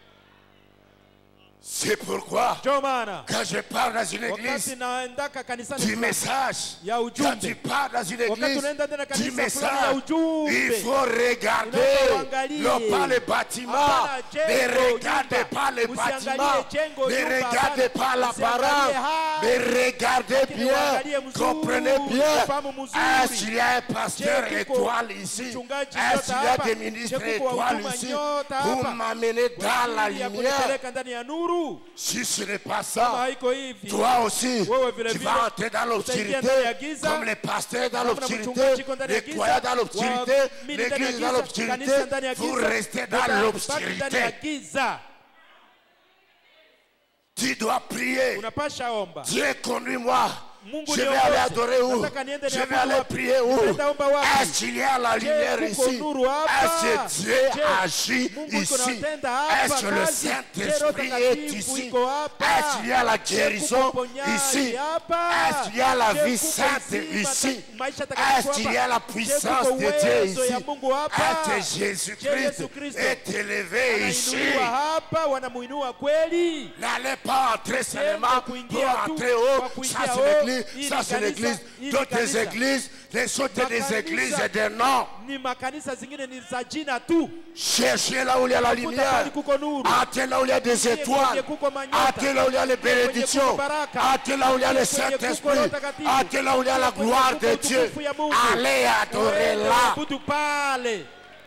C'est pourquoi, Ndio maana quand je parle dans une wakati église naendaka kanisani du fulani, message, ya quand ujumbe, tu parles dans une wakati église unaenda tena du kanisa fulani ya message, ujumbe, il faut regarder, Unapoangalie. non pas les bâtiments, Hapana ne jengo, regardez nyumba. pas les Usiangalie bâtiments, jengo, ne nyumba, regardez hapana. pas l'apparence, Usiangalie hali. mais regardez Lakini uangalie bien, mzuri, comprenez bien. ufahamu mzuri. Est-ce qu'il y a un pasteur Je kiko étoile ici? mchungaji Est-ce qu'il y a nyota des hapa? ministres Je kiko étoiles wahuduma ici nyota pour hapa? m'amener dans la Ajili ya lumière? kunipeleka ndani ya nuru. Si ce n'est pas Kama ça, haiko hivi, toi aussi, wewe vile tu vile vas entrer dans l'obscurité, utaingia ndani ya giza, comme les pasteurs dans kama na l'obscurité, mchungaji iko ndani ya les giza, croyants dans l'obscurité, waamini ndani ya l'église dans giza, l'obscurité, kanisa ndani ya vous giza, restez dans mutabaki ndani ya l'obscurité. giza. Tu dois prier. Unapasha omba. Dieu, conduis-moi Mungu Je vais aller niongoze. adorer où? Nataka niende Je vais niabudu aller wapi? prier où? Nitaomba wapi? Est-ce qu'il y a la lumière Je, kuko ici? nuru hapa? Est-ce que Dieu Je, agit Mungu iko ici? natenda hapa Est-ce que le kazi? Je, Roho Saint-Esprit est Takatifu ici? iko hapa? Est-ce qu'il y a la guérison Je, kuko uponyaji ici? hapa? Est-ce qu'il y a la Je, vie kuko sainte uzima ici? ta- maisha takatifu Est-ce qu'il y hapa? a la Je, puissance kuko de Dieu uwezo ya ici? Mungu hapa? Est-ce que Je, Jésus-Christ Yesu Kristo est élevé ici? anainuliwa hapa, wanamuinua kweli. N'allez pas entrer seulement pour kuingia tu, entrer kwa haut. kuingia Ça c'est haut, l'église, hili ça c'est kanisa, l'église. hili D'autres kanisa. églises, les autres des Makanisa. églises et des noms. Ni makanisa zingine ni za jina tu. Cherchez là où il y a la Tafuta lumière. pahali kuko nuru. Entrez là où il y a des Kwenye étoiles. kuko manyota. Entrez là où il y a les Kwenye bénédictions. kuko baraka. Entrez là où il y a le Kwenye Saint-Esprit. kuko Roho Takatifu. Entrez là où il y a la Kwenye gloire kuko de Dieu. utukufu ya Mungu. Allez adorer Uende là. uabudu pale.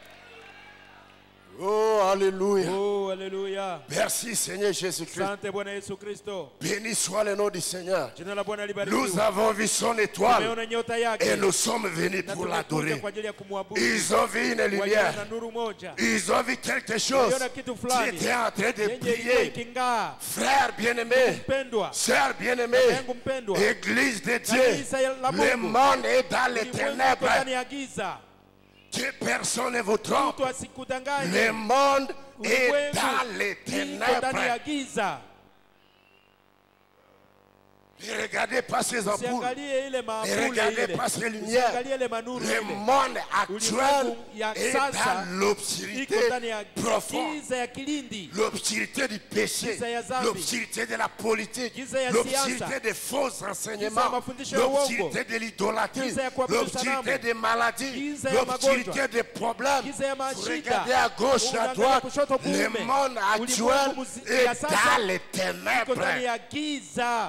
Oh, alléluia. Oh, haleluya. Merci Seigneur Jésus-Christ. Asante Bwana Yesu Kristo. Béni soit le nom du Seigneur. Jina la Bwana Nous libarikiwe. avons vu son étoile Tumeona nyota yake. et nous sommes venus Na pour tumekuja l'adorer. kwa ajili ya kumwabudu. Ils ont vu une Waliona lumière. nuru moja. Ils ont vu quelque chose Waliona kitu qui fulani. était en train de Yenye ilikuwa prier. ikingaa. Frère bien-aimé, Mpendwa. sœur bien-aimée, Yangu mpendwa. Église de Dieu, Kanisa la Mungu. le monde est dans les Ulimwengu uko ténèbres. ndani ya giza. Que personne ne vous trompe. Mtu asikudanganye. Le monde est Ulimwengu dans les iko ndani ya ténèbres. giza. Ne regardez pas ces ampoules. Usiangalie ile Ne maambule regardez ile. pas ces lumières. Usiangalie ile manuru Le ile. monde actuel Ulimwengu ya est sasa dans l'obscurité iko ndani ya profonde. giza ya kilindi. L'obscurité du péché, Giza ya dhambi. l'obscurité de la politique, Giza ya l'obscurité siasa. des faux Giza ya enseignements, mafundisho ya uongo. l'obscurité de l'idolâtrie, Giza ya kuabudu l'obscurité sanamu. des maladies, Giza ya l'obscurité magonjwa. des problèmes. Giza ya Vous mashida. regardez à gauche, à Unaangalia droite, kushoto, le kuume. monde actuel Ulimwengu muzi- est ya sasa dans les iko ndani ténèbres. ya giza.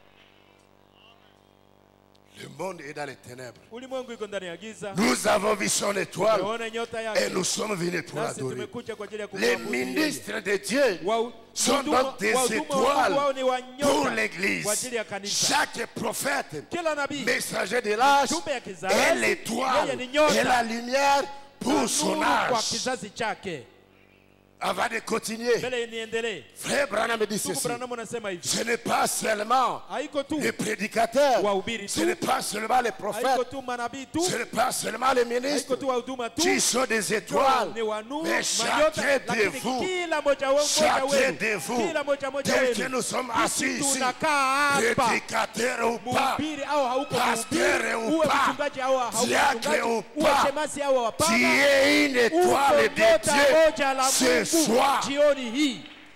Le monde est dans les ténèbres. Ulimwengu iko ndani ya giza. Nous avons vu son étoile Tumeona nyota et yake. nous sommes venus pour Nasi l'adorer. tumekuja kwa ajili ya Les kumwabudu yeye. ministres de Dieu Wa- sont wahuduma- donc des wahuduma wa étoiles Mungu wao ni wa pour nyota l'église. kwa ajili ya kanisa. Chaque prophète, Kila nabii messager de l'âge, Jumbe ya kizazi, est yeye l'étoile ni nyota. et la lumière pour son nuru kwa âge. kizazi chake. Avant de continuer, Mbele niendelee. frère Branham dit Ndugu ceci. Branham anasema hivi. Ce n'est pas seulement Haiko tu les prédicateurs, wahubiri ce tu, n'est pas seulement les haiko prophètes, tu manabii tu, ce n'est pas seulement les ministres haiko tu wahuduma tu, qui sont des étoiles, ni wanuru mais manyota, chacun de lakini vous, kila moja moja chacun wenu, de vous, kila moja moja tel que wenu, nous sommes assis sisi ici, tunakaa hapa, prédicateurs ou pas, mhubiri au hauko pasteur mhubiri, ou uwe pas, mchungaji au hauko diacre mchungaji, ou uwe pas, shemasi au tu hapana, es une étoile uko de nyota moja la Dieu ce Mungu soir. jioni hii.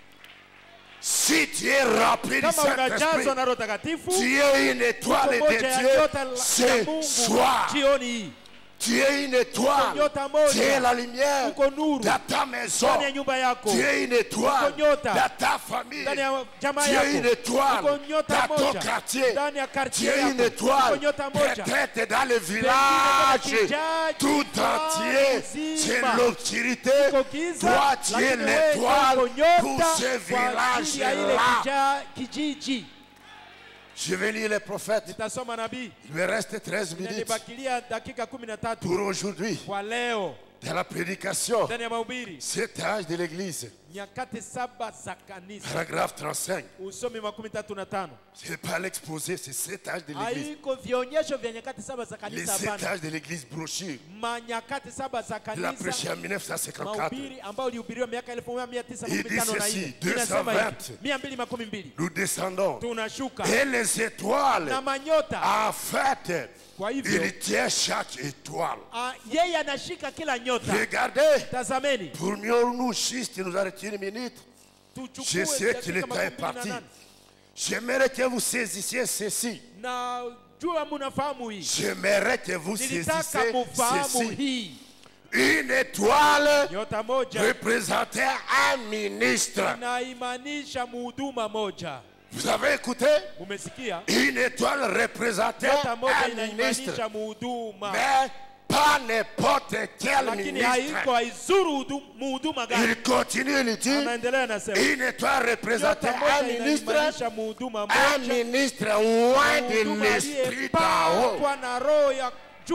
Si tu es rempli du Kama Saint-Esprit, unajazwa na Roho Takatifu, tu es une étoile uko moja ya de nyota Dieu la- ya ce Mungu soir. jioni hii. Tu es une étoile. nyota moja. Tu es la lumière Uko nuru dans ta maison. ndani ya nyumba yako. Tu es une étoile Uko nyota dans ta famille. ndani ya jamaa Tu es une yako. étoile Uko nyota dans ton moja quartier. ndani ya Tu quartier es une yako. étoile Uko nyota moja peut-être dans le Pengine village kijiji tout entier. mzima. C'est l'obscurité. Uko giza, Toi, tu es lakini wewe l'étoile uko nyota pour ce kwa ajili ya ile village-là. kija- kijiji. Je vais lire les prophètes. Nitasoma nabii. Il me reste treize minutes Inanibakilia dakika kumi na tatu pour aujourd'hui. kwa leo Dans la prédication, ndani ya mahubiri. cet âge de l'église, Nyakati saba za kanisa, paragraphe trente-cinq. usomi makumi tatu na tano. Ce n'est pas l'exposé, c'est cet âge de l'église. Haiko vionyesho vya nyakati saba za Les kanisa, sept hapana. âges de l'église brochure. Manyakati saba za Il a prêché kanisa, en mille neuf cent cinquante-quatre. mahubiri ambayo ilihubiriwa miaka elfu moja mia tisa Il makumi dit tano na ceci, nne. deux cent Inasema vingt. hivi, mia mbili makumi mbili. Nous descendons. Tunashuka Et les étoiles, na manyota. en fait, Kwa hivyo il tient chaque étoile. ah, yeye anashika kila nyota. Regardez, Tazameni, pour mieux nous juste nous arrêter une minute. Je tuchukue sais que le dakika temps est makumi mbili parti. na nane. J'aimerais que vous saisissiez ceci. Na jua munafahamu hii, J'aimerais que vous nilitaka saisissiez mufahamu ceci. hii. Une étoile Nyota moja représentait un ministre. inaimanisha muhuduma moja. Vous avez écouté? Umesikia? Une étoile représentait Nyota moja un ministre. inaimanisha muhuduma, Mais pas n'importe quel lakini haiko ministre. haizuru hudu- muhuduma gani. Il continue, il dit, Anaendelea anasema, une étoile représentait nyota moja un ministre, inaimanisha muhuduma un moja, ministre loin de muhuduma l'esprit d'en haut. aliyepakwa na roho ya juu.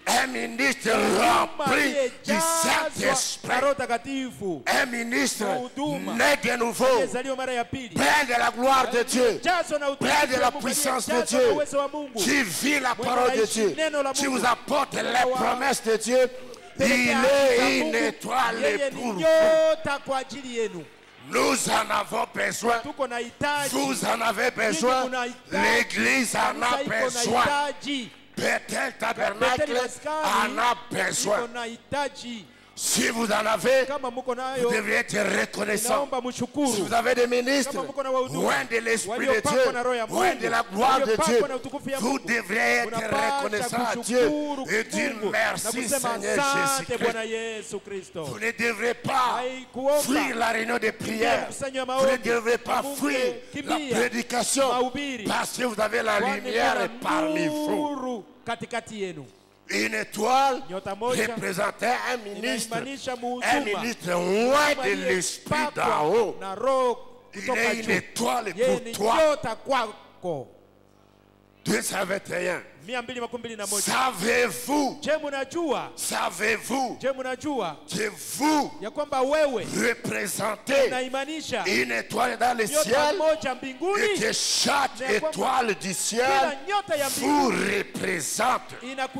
Un ministre rempli du Saint-Esprit. Un ministre né de nouveau. Plein de la gloire de Dieu. Plein de la puissance de Dieu. Qui vit la parole de Dieu. Qui vous apporte les promesses de Dieu. Il est une étoile pour vous. Nous en avons besoin. Vous en avez besoin. L'Église en a besoin. Bethel Tabernacle en a besoin. Si vous en avez, vous devriez être reconnaissant. Si vous avez des ministres, loin de l'Esprit de Dieu, loin de la gloire de Dieu, vous devriez être reconnaissant à Dieu et dire merci Seigneur Jésus-Christ. Vous ne devrez pas fuir la réunion de prière. Vous ne devrez pas fuir la prédication parce que vous avez la lumière parmi vous. Une étoile représentait un ministre, un ministre loin de l'esprit d'en haut. Il est une étoile pour toi. deux cent vingt et un. Savez-vous, savez-vous que vous représentez une étoile dans le ciel et que chaque étoile du ciel vous représente?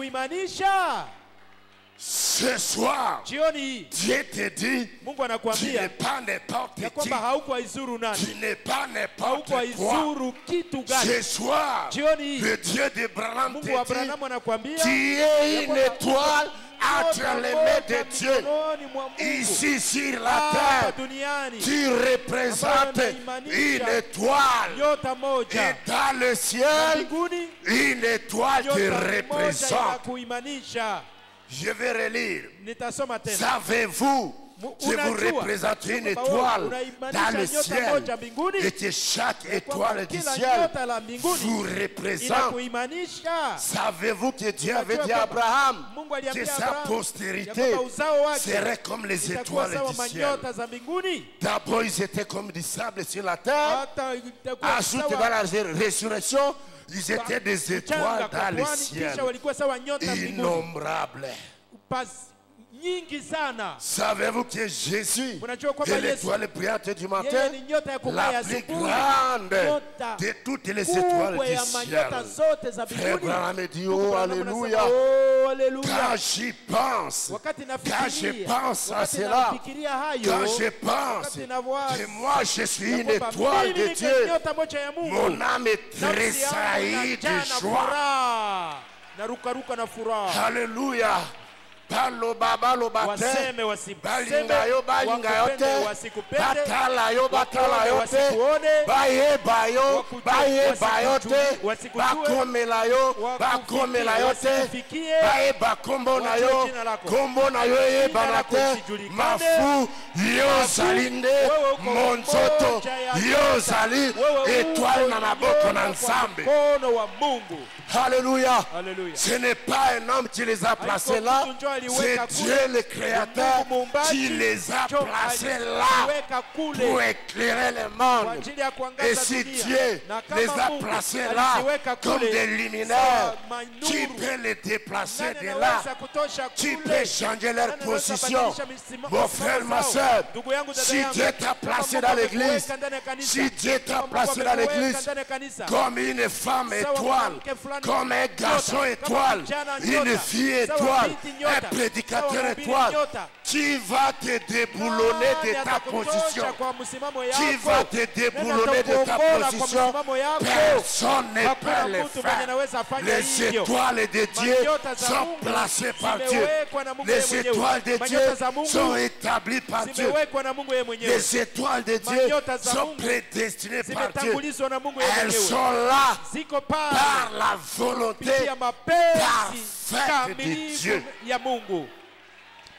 Ce soir, Dieu te dit, tu n'es pas n'importe qui, tu n'es pas n'importe quoi. Ce soir, le Dieu d'Abraham te dit, tu es une étoile entre les mains de Dieu. Ici sur la terre, tu représentes une étoile. Et dans le ciel, une étoile te représente. Je vais relire. Savez-vous que vous représentez une étoile dans le ciel et que chaque étoile du ciel vous représente? Savez-vous que Dieu avait dit à Abraham que sa postérité serait comme les étoiles du ciel? D'abord, ils étaient comme du sable sur la terre. Ensuite, dans la résurrection, ils étaient des étoiles dans le ciel, innombrables. Savez-vous que Jésus est l'étoile brillante du matin, la plus grande de toutes les étoiles du ciel? Frère Branham me dit, oh alléluia, quand j'y pense, quand je pense à cela, quand je pense que moi je suis une étoile de Dieu, mon âme est tressaillie de joie. Alléluia. Baloba baloba te, balinga yo balinga yo te, batala yo batala yo te, baye bayo, baye bayo te, bakomela yo, bakomela yo te, baye bakombo na yo, kombo na yo ye banate, mafu yo zalinde, monzoto yo zali, étoile na maboko na nzambe. Alléluia. Ce n'est pas un homme qui les a placés là. C'est Dieu le Créateur qui les a placés là pour éclairer le monde. Et si Dieu les a placés là comme des luminaires, qui peut les déplacer de là? Qui peut changer leur position? Mon frère, ma soeur, si Dieu t'a placé dans l'église, si Dieu t'a placé dans l'église comme une femme étoile, comme un garçon étoile, une fille étoile, un prédicateur étoile, qui va te déboulonner de ta position? Qui va te déboulonner de ta position? Personne ne peut le faire. Les étoiles de Dieu sont placées par Dieu. Les étoiles de Dieu sont établies par Dieu. Les étoiles de Dieu sont prédestinées par Dieu. Elles sont là par la volonté parfaite de Dieu.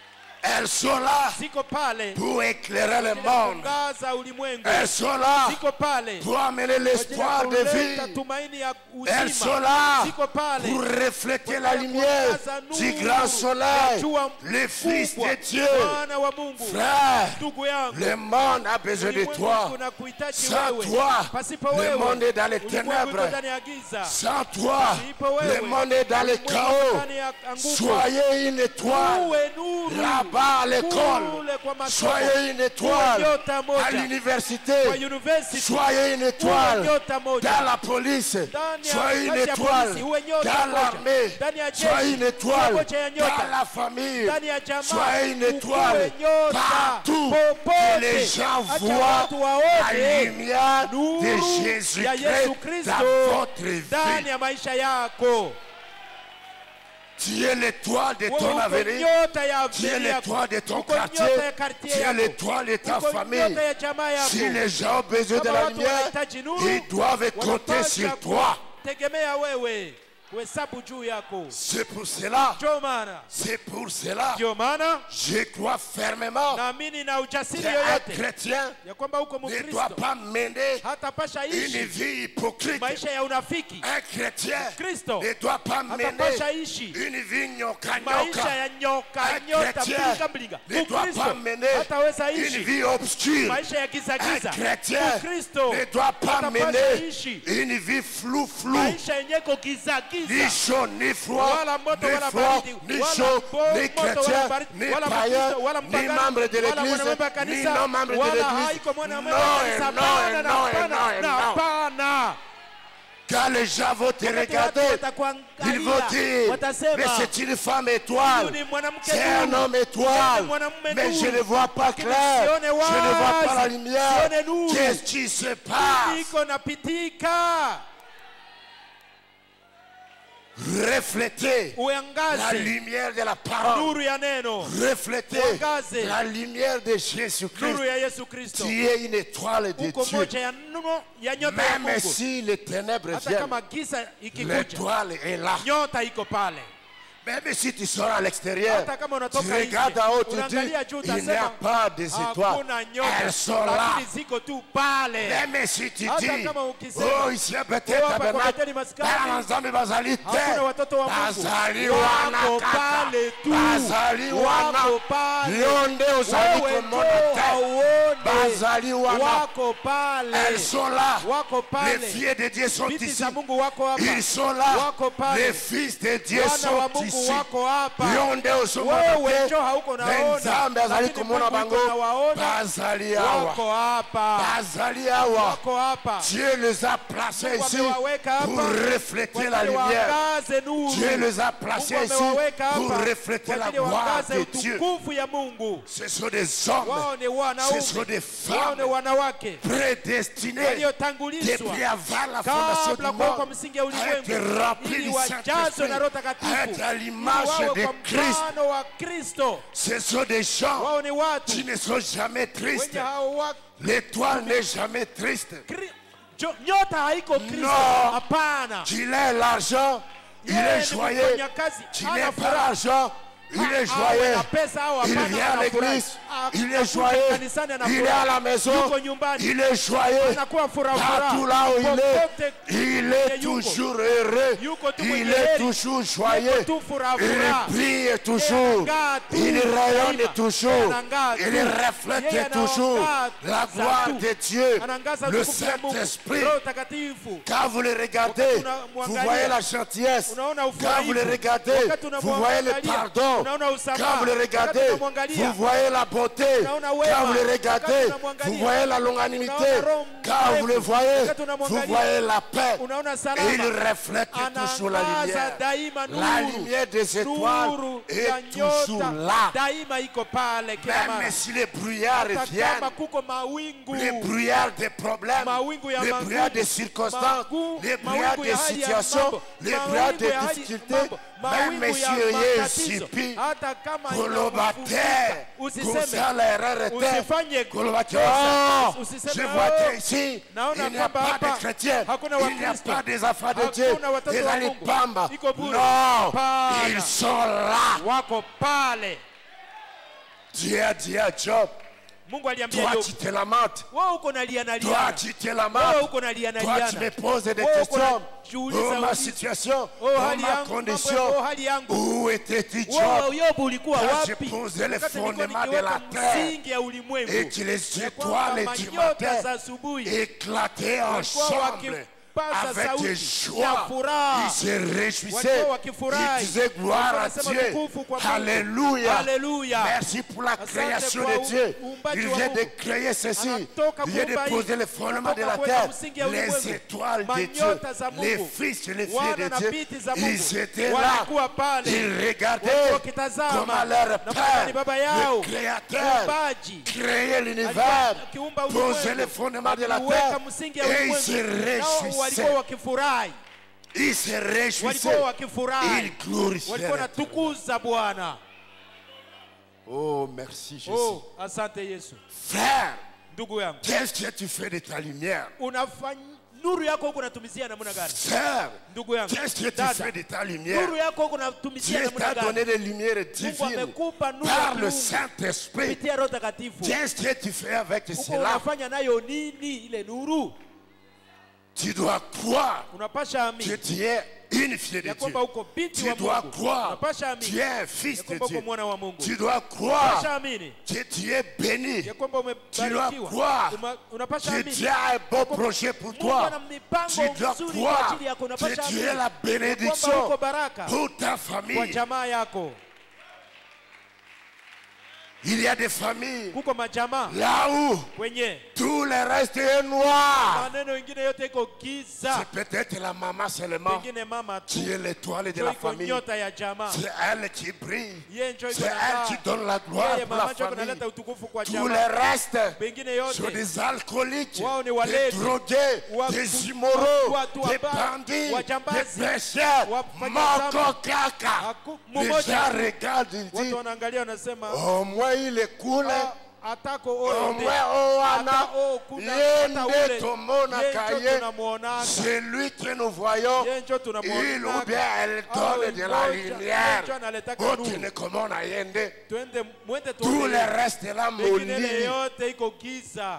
Elles sont là ziko pale pour éclairer le ili monde. kuangaza ulimwengu. Elles sont là Ziko pale pour amener kwa ajili ya l'espoir de kuleta vie. tumaini ya Elles sont uzima. là Ziko pale pour refléter kwa la ajili ya lumière kuangaza du nuru grand ya soleil, jua le Fils kubwa, de Dieu. Mwana wa Mungu. Frère, Ndugu yangu, le monde a besoin de ulimwengu toi. unakuhitaji Sans wewe. toi, Pasipo le wewe, monde est dans les ulimwengu ténèbres. uko ndani ya giza. Sans toi, Pasipo wewe, le monde est dans le ulimwengu chaos. uko ndani ya anguko. Soyez une étoile. Uwe nuru. Là-bas à l'école, Kule kwa masomo. soyez une Uwe étoile. nyota moja. À l'université, Kwa university. soyez une étoile. Uwe nyota moja. Dans la police, Ndani ya soyez une kazi ya étoile. polisi, uwe nyota Dans moja. l'armée, Ndani ya jeshi, soyez une étoile. uwe moja ya nyota. Dans la famille, Ndani ya jamaa, soyez une ukuwe étoile. nyota. Partout, Popote. que les gens Acha voient watu la waone lumière de nuru ya Yesu Jésus-Christ Kristo dans votre ndani vie. ya maisha yako. Tu es l'étoile de Wewe ton uko avenir. nyota ya Tu es avenir yako. l'étoile de ton Uko quartier. nyota ya quartier Tu es yako. l'étoile de ta Uko famille. nyota ya jamaa yako. Si les gens ont besoin de Kama la watu lumière, wanahitaji nuru, ils doivent compter wanapaswa sur toi. kutegemea wewe, kuhesabu juu yako. C'est pour cela, Ndio maana, c'est pour cela, ndio maana je crois fermement naamini na ujasiri qu'un yoyote chrétien ya kwamba uko ne doit Mkristo pas mener hatapasha une ishi vie hypocrite. maisha ya unafiki. Un chrétien Kristo ne doit pas mener hatapasha ishi une vie maisha nyoka-nyoka. ya nyoka Un nyota chrétien mbilinga mbilinga. ne doit pas Mkristo mener hataweza une ishi vie obscure. maisha ya giza Un giza. chrétien Mkristo ne doit pas hatapasha mener ishi une vie flou-flou, maisha yenye ko giza ni giza, chaud, ni froid, wala moto ni wala froid, baridi, ni wala chaud, bo- ni moto wala chrétien, baridi, ni wala païen, Mkristo, wala ni mpagani, membre de wala l'église, mwanamemba wa ni kanisa, non membre de wala l'église. haiko mwanamemba Non wa et kanisa. non Hapana, et na non et hapana, non et na non. hapana. Quand les gens vont te Wakati watu regarder, ils vont watakuangalia, dire, watasema, mais c'est une femme étoile, huyu ni mwanamke c'est un nuru. homme étoile, Ni mwanamume mais nuru. je ne vois pas Lakini clair, sione je ne vois pas la wazi, lumière. sione nuru. Qu'est-ce qui se passe? Iko napitika. Reflétez la Uangaze lumière de la parole. nuru ya neno, Reflétez Uangaze la lumière de Jésus-Christ. nuru ya Yesu Kristo. Tu es une étoile de Uko Dieu. moja ya nuno ya nyota ya Même Mungu. si les ténèbres Hata viennent, kama giza ikikuja, l'étoile est là. nyota iko pale. Même si tu sors à l'extérieur, Hata kama tu unatoka regardes nje, en haut, tu dis, unaangalia juu, il n'y a utasema, pas des étoiles. hakuna nyota, Elles sont là. lakini ziko tu pale. Même si tu Hata dis, kama ukisema, oh, ici a peut-être oh, hapa kwa tabernacle, Betheli maskani, bana nzambe bazali te. hakuna watoto wa Mungu. Bazali Wako wana kaka. pale tu. Bazali wana. Wako pale. Yo nde ozali Wewe komona njoo te. auone. Bazali wana. Wako pale. Elles sont là. Wako pale. Les filles de Dieu sont Binti ici. za Mungu wako hapa. Ils sont là. Wako pale. Les fils de Dieu Wana wa sont Mungu ici. wako hapa. Yo nde ozomona Wewe te. njoo hauko naona. Nzambe azali Lakini komona Mungu bango. iko nawaona. Bazali Wako awa. hapa. Bazali awa. Wako hapa. Dieu les a placés Mungu ici amewaweka pour hapa. refléter Kwa la ajili lumière. waangaze nuru. Dieu les a placés Mungu ici amewaweka pour hapa. refléter Kwa la ajili gloire waangaze de Dieu. utukufu ya Mungu. Ce sont des hommes, Wao ni ce wanaume. sont des Wao ni femmes wanawake prédestinés waliotangulizwa depuis avant la fondation kabla du kuwekwa monde msingi ya à être ulimwengu remplis ili du wajazwe Saint-Esprit, na Roho à être Takatifu, à ili l'image wawe de kwa Christ. mfano wa Kristo. Ce sont des gens Wao ni watu qui ne sont jamais tristes. wenye hao wa L'étoile n'est jamais triste. Kri- jo- nyota haiko Kristo. Non. Hapana. Qu'il ait l'argent, il Yeye est ni joyeux. mfanyakazi, Qu'il hana n'ait pas furaha. l'argent, il est Awe joyeux. na pesa au Il hapana, vient à anafurahi. l'église, Ah, il est anakuja joyeux. kanisani, Il anafurahi. est à la maison, Yuko nyumbani, il est joyeux. anakuwa furaha furaha. Partout là où il Popote est, il est yuko. toujours heureux. Yuko tu Il mwenye est heri. toujours Yuko joyeux. tu furaha Il furaha. brille toujours. Anang'aa tu. Il rayonne Daima. toujours. Anang'aa Il tu. reflète Yeye toujours anaong'aa la tu. gloire de Dieu, Anaangaza le utukufu wa Mungu. Saint-Esprit. Roho Takatifu. Quand vous le regardez, Wakati vous unamwangalia, voyez la gentillesse. unaona Quand ufurahifu. vous le regardez, Wakati vous voyez le unamwangalia, pardon. unaona usamaha. Quand vous le regardez, Wakati unamwangalia, vous voyez la beauté. unaona wema. Quand vous le regardez, Wakati unamwangalia, vous voyez la longanimité. unaona roho Quand vous le voyez, Wakati vous unamwangalia, voyez la paix. unaona Et salama. il reflète toujours la Anaangaza lumière. daima La nuru. lumière des étoiles Nuru ya est toujours nyota là. daima iko pale kila mara. Même si les brouillards Hata viennent, kama kuko mawingu, les brouillards des problèmes, mawingu ya les magumu, brouillards des circonstances, magu- les brouillards mawingu des ya hali ya situations, mambo, les mawingu brouillards des ya hali- difficultés, mambo, mawingu même ya si yeye matatizo, sipi, hata kama kolobate, inakufunika, usiseme, kozala erreur usifanye te, kolobate, kosa, oh, usiseme, je vois oh, que ici, naona il n'y a kwamba pas hapa de chrétiens, hakuna il n'y a Wakristo, pas des enfants de Dieu, hakuna watoto des wa ali Mungu, pamba, iko bure. non, Hapana. ils sont là. wako pale. Dieu a dit à Job, Mungu aliambia toi Yobu, tu te lamentes, wewe uko nalia toi nalia, tu te wewe lamentes, uko nalia toi tu me nalia, poses des wewe uko questions. unajiuliza Oh ma uliza, situation, oh oh hali ma yangu, mambo condition, yangu, oh hali yangu. où étais-tu Job? Wewe Yobu ulikuwa Quand j'ai wapi? posé les Wakati nilikuwa fondements de la nikiweka terre msingi ya ulimwengu, et que les ya kwamba étoiles du manyota matin za asubuhi éclataient walikuwa ensemble wakipaza avec sauti des ya joies. furaha. Ils se réjouissaient. Walikuwa Ils wakifurahi. disaient gloire Walikuwa à wanasema Dieu. tukufu kwa Mungu. Alléluia. Alléluia. Merci pour la Asante création kwa de Dieu. uumbaji Il wa vient Mungu. de créer ceci. Anatoka Il vient de kuumba hii. poser les fondements de la Anatoka kuweka terre. msingi ya Les ulimwengu. étoiles de Dieu, Manyota za Mungu. les fils et les filles Wana de na Dieu, binti za Mungu. ils étaient là. Walikuwa pale. Ils regardaient Walikuwa wakitazama. comment leur Na kama ni baba Père, yao, le Créateur, muumbaji, créait l'univers, alikuwa akiumba posait ulimwengu, les fondements de la aliweka terre msingi ya et ils ulimwengu. se Nao walikuwa réjouissaient. wakifurahi, Ils se réjouissaient. walikuwa wakifurahi, Ils glorifiaient. walikuwa l'Éternel. natukuza Bwana. Oh, merci Jésus. Oh, asante Yesu. Frère, Ndugu yangu, qu'est-ce que tu fais de ta lumière? unafanya nuru yako huko unatumizia namna gani? Frère, Ndugu yangu, qu'est-ce que tu dada, fais de ta lumière? nuru yako huko unatumizia Dieu namna t'a donné gani? des lumières Mungu divines amekupa nuru par ya le kiungu Saint-Esprit. kupitia Roho Takatifu. Qu'est-ce que tu fais avec Huko cela? unafanya nayo nini ile nuru? Tu dois croire Unapasha que amini tu es une fille de ya Dieu. kwamba uko binti Tu wa dois Mungu. croire Unapasha que tu amini es un ya fils de kwamba uko Dieu. mwana wa Mungu. Tu dois croire Unapasha amini que tu es béni. ya kwamba Tu dois umebarikiwa. croire Uma- Unapasha que amini Dieu a un beau projet pour Mungu toi. ana mipango Tu dois mzuri kwa croire ajili yako. que Unapasha tu amini es la ya kwamba bénédiction uko baraka pour ta kwa famille. jamaa yako. Il y a des familles Kuko majamaa là où kwenye tout le reste est noir. maneno mengine yote iko giza, C'est peut-être la maman seulement pengine mama tu qui est l'étoile de ndio la iko famille. nyota ya jamaa. C'est elle qui brille. Yeye ndio iko C'est elle qui na donne la gloire yeye pour la mama ndio famille. kunaleta utukufu kwa Tout jamaa. le reste Pengine sont yote des alcooliques, wao ni des walevi, drogués, wa- des immoraux, watu des wabaya, bandits, wajambazi, des pécheurs. wafanya Moko dhambi. kaka. Haku- Les mmoja. gens regardent, ils Watu disent, wanaangalia wanasema au moins il est cool. "Ah, atako Au oyo nde moins oh ana ata o kuna hata yende ule tomona yeye ndio kaye. tunamuonaka C'est lui que nous voyons. yeye ndio Il ou tunamuonaka bien elle Au donne de la mmoja, yeye lumière. ndio analetaka Autre nuru. ne comment on yende. twende mwende Tout le tuone reste est là pengine ile maudit. yote iko giza.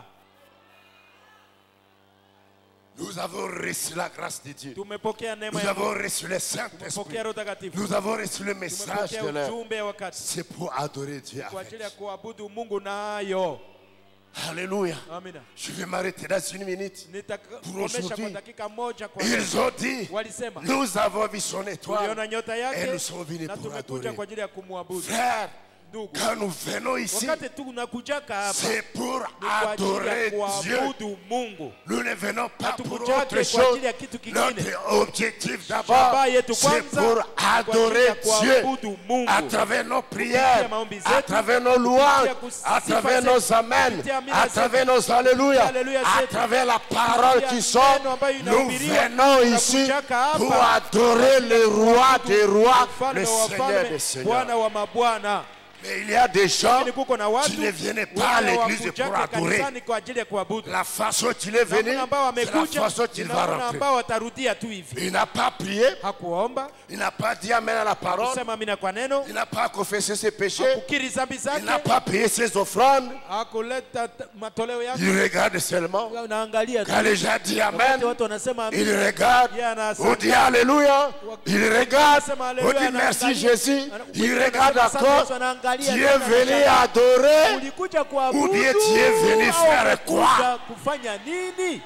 Nous avons reçu la grâce de Dieu. Tumepokea neema Nous ya avons Mungu, reçu le Saint-Esprit. tumepokea Roho Takatifu, Nous avons reçu le message tumepokea de l'heure. ujumbe wa wakati C'est pour adorer Dieu kwa avec. ajili ya kuabudu Mungu nayo. Alléluia. Amina. Je vais m'arrêter dans une minute. Nitakomesha kwa aujourd'hui. dakika moja kwa Ils ont dit, walisema nous avons vu son étoile tuliona nyota et yake nous sommes venus na pour tumekuja adorer. kwa ajili ya kumwabudu. Frère, Ndugu, quand nous venons ici, wakati tunakujaka hapa c'est pour ni kwa ajili adorer ya Dieu. kuabudu Mungu. Nous ne venons pas pour Hatukujake autre kwa chose. ajili ya kitu kingine. Notre objectif d'abord, Shabaha yetu c'est kwanza pour ni kwa ajili adorer ya Dieu kuabudu Mungu. à travers nos prières, Kupitia maombi zetu, à travers nos louanges, kupitia à kusifa travers zetu, nos amens, kupitia amina à zetu, travers nos alléluia, alléluia à zetu, travers la parole kupitia qui sort. neno ambayo Nous inahubiriwa. venons ici Tunakujaka hapa pour adorer le roi des rois, Mfalme le wa Seigneur wafalme, des seigneurs. Bwana wa mabwana. Mais il y a des gens Lakini kuko na watu qui ne viennent pas à wengine l'église pour hawakujake adorer. kanisani kwa ajili ya kuabudu. La façon qu'il est venu, Namna ambao c'est la wamekuja, façon qu'il va namna rentrer. ambao watarudia tu hivi. Il n'a pas prié, Hakuomba, il n'a pas dit amen à la parole, kusema amina kwa neno, il n'a pas confessé ses péchés, kukiri dhambi il n'a zake, pas payé ses offrandes. hakuleta t- matoleo yake. Il regarde seulement. Unaangalia tu. Quand les gens disent amen, Wakati watu wanasema il amina, regarde. yeye anasema On dit alléluia. Il regarde. anasema On alléluia, dit merci anaangalia. Jésus. Ana- Il wengine regarde wanasema asante encore. Yesu, anaangalia Tu tena, es venu anashangaa. adorer. Ulikuja kuabudu Ou bien tu es venu au faire umekuja quoi? kufanya nini?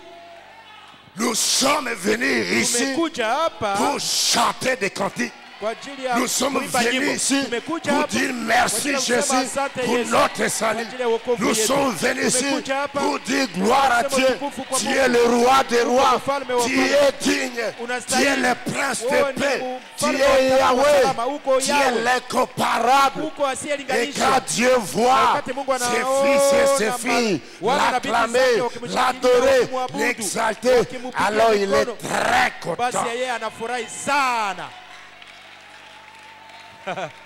Nous sommes venus ici Tumekuja hapa pour chanter des cantiques. kwa ajili ya Nous sommes kuimba venus nyimbo. ici Tumekuja pour hapa dire kwa merci ajili ya kusema Jésus asante pour Yesu, notre kwa salut. ajili ya wokovu Nous yetu. sommes venus ici Tumekuja hapa pour dire gloire à kusema Dieu. utukufu kwa Tu Mungu. es le roi des rois. mfalme wa Tu wafalme. es digne. Tu Unastahili. es le prince Wewe de ni paix. Tu mfalme es wa Yahweh. salama. Uko Tu es Yahweh. l'incomparable. Huko Et asiyelinganishwa. quand Dieu voit Wakati Mungu ses anaona fils et ses ma- filles wana na binti l'acclamer, zake wakimshangilia, l'adorer, wakimwabudu, l'exalter, wakimpigia alors il est mikono, très basi content. yeye anafurahi sana.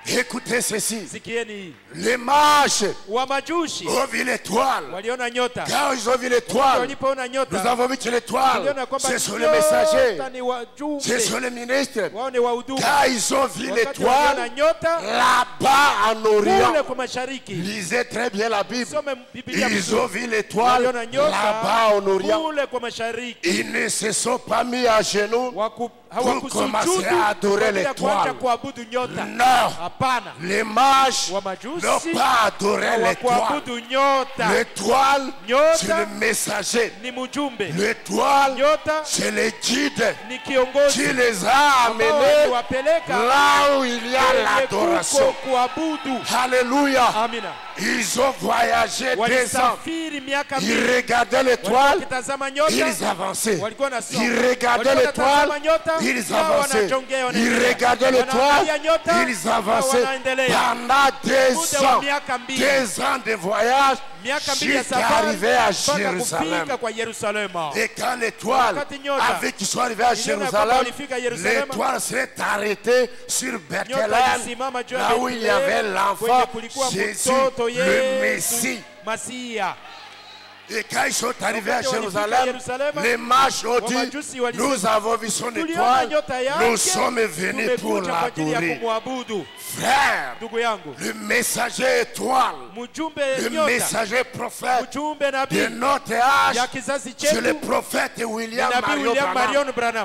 Écoutez ceci. Sikieni hii. Les mages Wamajushi ont vu l'étoile. waliona nyota. Quand ils ont vu l'étoile, Walipoona nyota, nous avons vu que l'étoile, waliona kwamba ce sont les messagers, nyota ni wajumbe. ce sont les ministres. Wao ni wahudumu. Quand ils ont vu Wakati waliona l'étoile, nyota là-bas en Orient, kule kwa mashariki. lisez très bien la Bible. Some Biblia Ils vizuri. ont vu l'étoile Waliona nyota là-bas en Orient. kule kwa mashariki. Ils ne se sont pas mis à genoux Waku, pour commencer hawakusujudu à adorer kwa ajili ya kuacha l'étoile. kuabudu nyota. Non, Hapana. les mages Wamajusi n'ont pas adoré l'étoile. hawakuabudu nyota. L'étoile, Nyota c'est le messager. Ni mjumbe. L'étoile, Nyota c'est le guide ni kiongozi qui les a ambao amenés waliwapeleka là où il y a kwenye l'adoration. kuko kuabudu. Alléluia. Amina. Ils ont voyagé deux ans. Walisafiri miaka Ils mingi. regardaient l'étoile. Wakitazama nyota. Ils avançaient. Walikuwa na somo. Ils regardaient Walikuwa l'étoile. wanatazama nyota, Ils nao avançaient. wanachongea, Ils wanaendelea. regardaient l'étoile. Wanaangalia nyota, Ils nao avançaient. wanaendelea. Pendant deux Muda wa ans. miaka mbili. Deux ans de voyage. Miaka mbili ya Jusqu'à safari arriver à mpaka Jérusalem. kufika kwa Yerusalema. Et quand l'étoile, Wakati nyota, avec qui sont arrivés à iliona kwamba Jérusalem, walifika Yerusalema, l'étoile s'est arrêtée sur nyota Bethléem, ilisimama juu ya là où il y Bethlehem, avait kwenye l'enfant kulikuwa Jésus, mtoto le Yesu Messie. Masia. Et quand ils sont arrivés à Wakati walifika Jérusalem, Yerusalema, les mages ont dit, Wamajusi walisema, nous avons vu son tuliona étoile, nyota yake, nous sommes venus pour tumekuja kwa ajili ya l'adorer. kumwabudu. Frère, Ndugu yangu, le messager étoile, mjumbe le nyota, messager prophète mjumbe de nabii notre âge, ya kizazi c'est le chetu, prophète ni William nabii Marion William Branham. Marion Branham.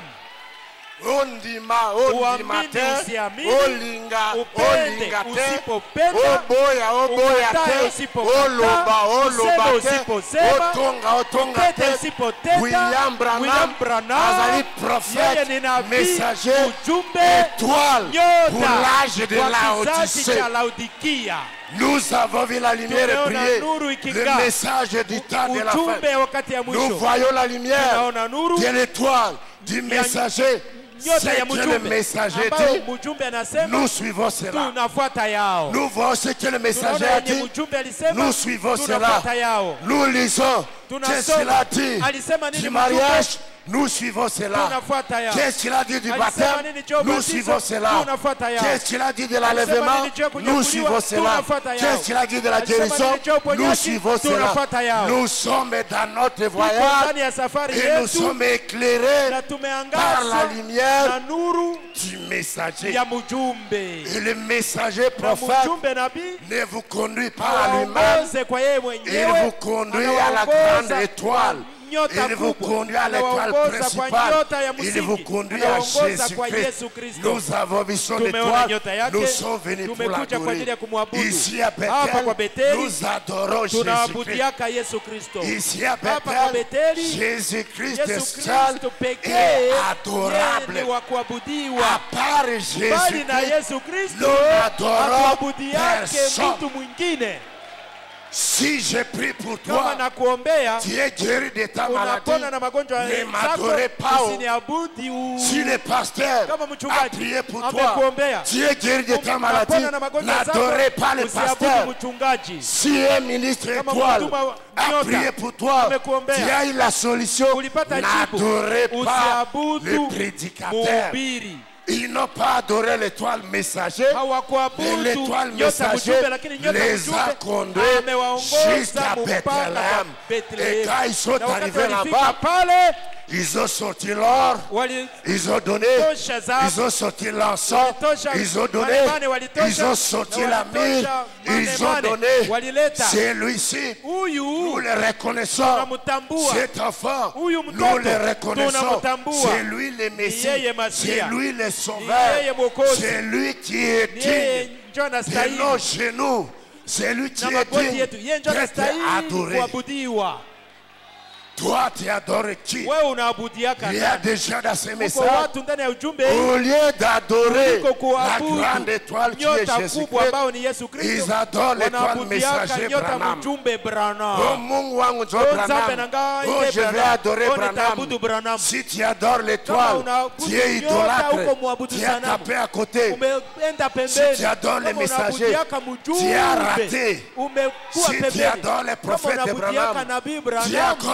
Ondima, Uamini, ondimate, usiamini, olinga, upende, olingate, usipopenda, oboya, oboya ukatae, te, usipokata, oloba, useme, oloba te, usiposema, otonga, otonga upete, te. usipoteta. William Branham, William Branham, azali yeye prophète, ni nabii, messager, ujumbe, étoile pour nyota l'âge de wa kizazi Laodicée. cha Laodikia. Nous avons vu la lumière et Tumeona prié. nuru iking'aa. Le message du temps de la fin. Ujumbe wakati ya Nous mwisho. voyons la lumière Tunaona nuru de l'étoile, du messager. nyota C'est ya que le mjumbe messager ambayo dit, mjumbe anasema nous suivons cela. tunafuata yao. Nous voyons ce que le messager Tunaona a yenye dit. mjumbe alisema Nous suivons cela. tunafuata yao. Nous lisons. Tunasoma. Qu'est-ce qu'il a dit Alisema nini du mjumbe? mariage? Nous suivons cela. Tunafuata yao. Qu'est-ce qu'il a dit du Alisema baptême? nini juu ya Nous ubatizo? suivons cela. Tunafuata yao. Qu'est-ce qu'il a dit de Alisema l'enlèvement? nini juu ya Nous kunyakuliwa? suivons cela. Tunafuata yao. Qu'est-ce qu'il a dit de la Alisema guérison? nini juu ya uponyaji? Nous suivons cela. Tunafuata yao. Nous sommes dans notre Tuko voyage ndani ya safari et nous yetu sommes éclairés na par la tumeangazwa lumière na nuru du messager. ya mjumbe. Et le messager Na prophète mjumbe nabii ne vous conduit pas à lui-même. awaongoze kwa yeye Il mwenyewe, vous conduit à la anawaongoza grande étoile. nyota Il vous kubwa, conduit à l'étoile anawaongoza kwa principale. nyota ya Il vous msingi, conduit à anawaongoza kwa Yesu Jésus-Christ. Kristo. Nous avons vu son Tumeona étoile. nyota yake, Nous sommes venus pour tumekuja kwa ajili ya l'adorer. kumwabudu. Ici à Hapa kwa Bethel, Betheli nous adorons Jésus-Christ. tunaabudiaka Yesu Kristo. Ici à Hapa kwa Bethel, Betheli Jésus-Christ Yesu seul Kristo est pekee yeye adorable. ni wa kuabudiwa. À part Bali na Jésus-Christ, Yesu Kristo nous n'adorons hatuabudi yake personne. mtu mwingine. Si je prie pour Kama toi, nakuombea tu es guéri de ta maladie. unapona na magonjwa Ne zako, m'adorez pas. usiniabudi u- Si le pasteur Kama a mchungaji prié pour toi, amekuombea, tu es guéri de ta maladie, unapona na magonjwa zako, n'adorez pas le usiabudu pasteur. mchungaji. Si un ministre Kama étoile mhuduma wa a nyota prié pour toi, amekuombea, tu as eu la solution, ulipata jibu, n'adorez pas usiabudu le prédicateur. mhubiri. Ils n'ont pas adoré l'étoile messager, mais Hawakuabudu l'étoile nyota messager mjumbe, lakini nyota les a mjumbe conduits amewaongoza jusqu'à mpaka Bethléem. Et Bethlehem. quand ils sont Na wakati arrivés walifika là-bas, pale ils ont sorti l'or, walitosha ils ont donné, dhahabu, ils ont sorti l'encens, walitosha ils ont donné, manemane, walitosha, ils ont sorti na la mire, walitosha ils ont manemane, donné. walileta. Celui-ci, nous Huyu le reconnaissons. tunamtambua, Cet enfant, Huyu nous mtoto le reconnaissons. tunamtambua. C'est lui le Messie, yeye Masia. c'est lui le Ni Sauveur, yeye Mwokozi. c'est lui qui est Ni yeye digne njo de anastahili nos genoux, c'est lui qui na est magoti digne yetu, yeye njo d'être anastahili adoré. kuabudiwa. Toi, tu adores qui? Wewe unaabudiaka Il y a nani? des gens dans ces Kuko messages. watu ndani ya ujumbe hii Au lieu d'adorer kuliko la kuabudu grande étoile qui est nyota kubwa Jésus-Christ, ambao ni Yesu ils Kristo, adorent l'étoile wanaabudiaka messager nyota Branham. mjumbe Oh Branham. Mungu wangu njo Oh, Nzambe Branham. nanga Oh, ite je vais Branham. adorer Oh, Branham. nitaabudu Branham. Si tu adores Kama l'étoile, unaabudu tu es nyota idolâtre. huko muabudu Tu as sanamu. tapé à côté. Umeenda Si pembeni. tu adores les Kama messagers, unaabudiaka tu as mjumbe, raté. umekuwa Si tu pembeni. adores les Kama prophètes de unaabudiaka Branham, nabii tu es encore Branham, païen.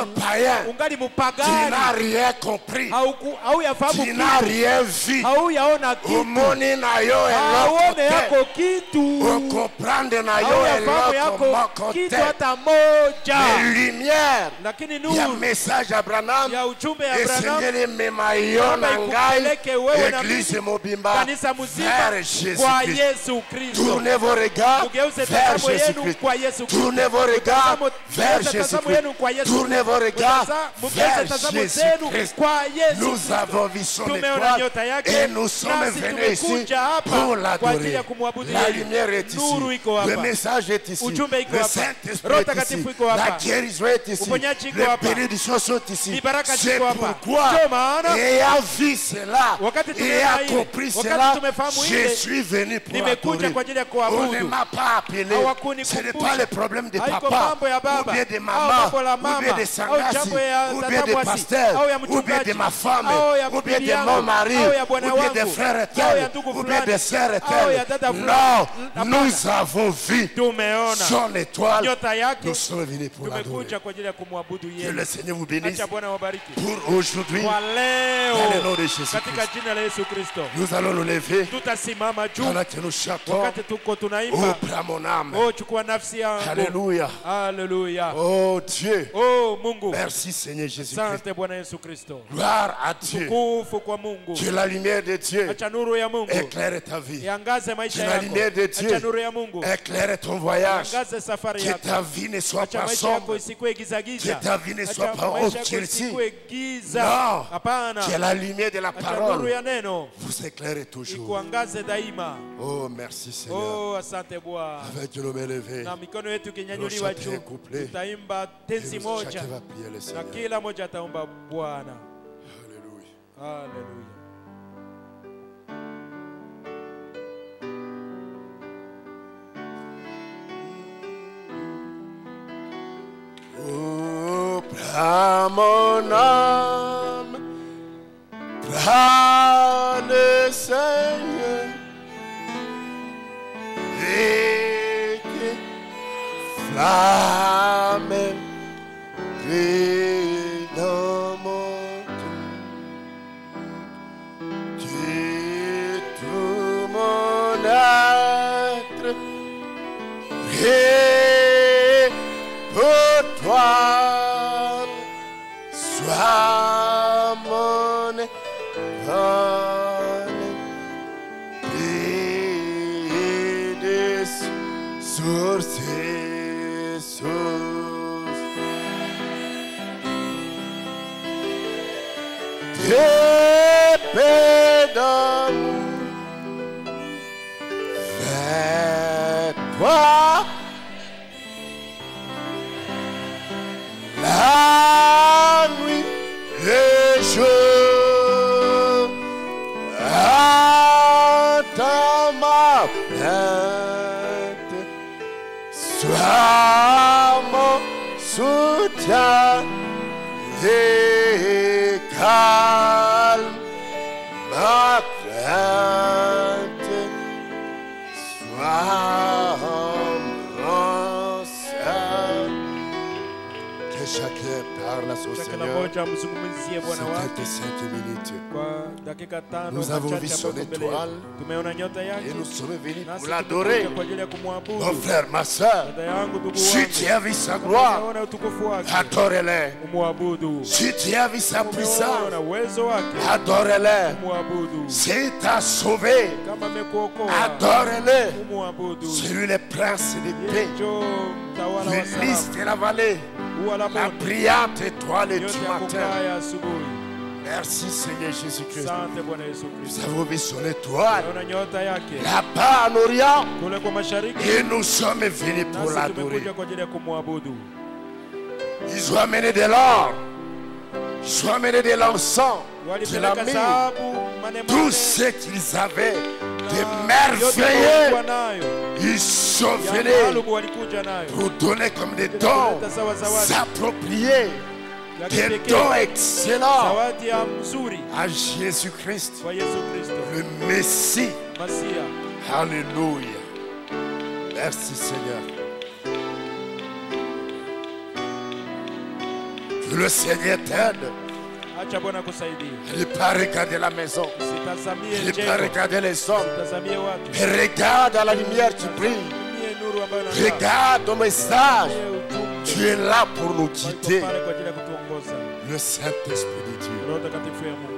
païen, ungali tu n'as mupagani, rien compris, hauku- hauyafahamu tu n'as kitu, rien vu. hauyaona kitu, Umoni na yo hauone eloko yako te, kitu, ukomprendre na yo hauyafahamu eloko yako moko kitu te. hata moja. Les lumières, Lakini il y a nuru message à Branham, ya ujumbe ya et Branham Seigneur mema yo Baba na ngai, ikupeleke wewe na Église mimi, Mobimba, kanisa mzima vers Jésus kwa Christ. Yesu Kristo. Tournez vos regards Mugeuze vers tazamo Jésus yenu Christ. kwa Yesu Kristo. Tournez vos regards Mugeuze vers Jésus tazamo Christ. yenu kwa Yesu Tournez vos regards Mugeuze vers tazamo Jésus zenu Christ. kwa Yesu Nous Kristo. avons vu son Tumeona étoile nyota yake, et nous sommes nasi venus ici tumekuja hapa pour kwa ajili l'adorer. ya kumwabudu La yeye. lumière est Nuru ici. iko hapa. Le message est ici. Ujumbe iko Le hapa. Saint-Esprit Roho est Takatifu ici. iko hapa. La guérison est ici. Uponyaji iko Les hapa. bénédictions sont ici. Ni baraka C'est ziko hapa. pourquoi, Ndio maana, ayant vu cela, wakati et tumeona ayant ile, compris wakati cela, tumefahamu je ile, suis venu pour nimekuja adorer. kwa ajili ya On ne kuabudu. m'a pas appelé. Hawakunikumbusha. Ce n'est pas le problème de Haiko papa, mambo ya ou baba, bien de au maman, mambo la ou bien mama, de au Sangasi, jambo ya ou tata bien de Mwasi, pasteur, au ya ou bien mchungaji, de ma femme, au ya ou bien bibi de yangu, mon mari, au ya bwana ou bien wangu, des frères au ya tels, ndugu ou bien fulani, des sœurs au ya tels. dada fulani. Non, Hapana. nous avons vu Tumeona son étoile. nyota yake, Nous sommes venus pour l'adorer. tumekuja kwa ajili ya kumwabudu Que yeye. le Seigneur vous bénisse Acha Bwana wabariki pour aujourd'hui. kwa Dans le nom leo, de Jésus katika Christ. jina la Yesu Kristo. Nous allons nous lever Tutasimama juu pendant que nous chantons. wakati tuko Oh, tunaimba. prends mon âme. Oh, chukua nafsi yangu. Alléluia. Haleluya. Oh Dieu. Oh Mungu, Merci Seigneur Jésus-Christ. asante Bwana Yesu Kristo. Gloire à Dieu. Tukufu kwa Mungu. Que la lumière de Dieu Acha nuru ya Mungu éclaire ta vie. iangaze maisha Que la yako. lumière de Dieu Acha nuru ya Mungu éclaire ton voyage. iangaze safari Que yako. ta vie ne soit Acha pas maisha yako sombre. isikuwe giza giza. Que ta vie ne soit Acha pas maisha yako obscurcie. isikuwe giza. Non. Hapana. Que la lumière de la Acha nuru parole ya neno vous éclaire toujours. ikuangaze daima. Oh merci Seigneur. Oh, asante Bwana. Avec nos mains levées, Na mikono yetu ikinyanyuliwa Chanter juu, un couplet. tutaimba tenzi moja chacun va prier le na Seigneur. kila moja ataomba Bwana. Alléluia. Haleluya. Oh, prends mon âme, prends le Seigneur, et que flamme brille dans mon cœur, que tout mon être brille pour toi. Sois mon école, brille des sources et sources. Tes paix d'amour, fais-toi la nuit, le jour, entends ma plainte, sois mon soutien et calme ma crainte, sois mon saint. Que chacun parle à son Kila Seigneur. moja mzungumzie Bwana C'était wake cinq minutes. kwa dakika tano. Nous avons machache vu son hapo mbele yetu. étoile. Tumeona nyota yake, Et nous sommes venus nasi pour l'adorer. tumekuja kwa ajili ya kumwabudu. Mon frère, ma soeur, Dada yangu, ndugu si wangu, tu as vu sa gloire, umeona utukufu wake, adore-le. umwabudu. Si tu as vu sa puissance, Umeona uwezo wake, adore-le. umwabudu. S'il t'a sauvé, Kama amekuokoa, adore-le. umwabudu. C'est lui le prince de paix, Yeye ndio mtawala wa le lys salama, de la vallée, ua la la bonde, brillante étoile du yote ya matin. kung'aa ya asubuhi. Merci Seigneur Jésus-Christ. Asante Bwana Yesu Nous Kristo. avons vu son étoile Tumeona nyota yake là-bas en Orient kule kwa mashariki, et nous sommes venus pour nasi l'adorer. tumekuja kwa ajili ya kumwabudu. Ils ont amené de l'or, ils ont amené de l'encens, de la Walipeleka myrrhe, dhahabu, manemane, tout ce qu'ils avaient de na yote merveilleux. walikuwa nayo, Ils sont ya venus maalum walikuja nayo, pour donner comme des dons kuleta sawa zawadi s'approprier ya des kipekee, dons excellents zawadi ya mzuri à Jésus-Christ, kwa Yesu Kristo le Messie. Masia. Alléluia. Merci Seigneur. Que le Seigneur t'aide. Acha Bwana kusaidia. Ne pas regarder la maison. Usitazamie Ne pas jengo. regarder les hommes. Usitazamie watu. Et regarde à la lumière qui brille. Tazamie nuru ambayo inang'aa. Regarde au message. Tazamie ujumbe. Tu es là pour nous Uko guider. pale kwa ajili ya kutuongoza. Le Saint-Esprit de Dieu. Roho Takatifu ya Mungu.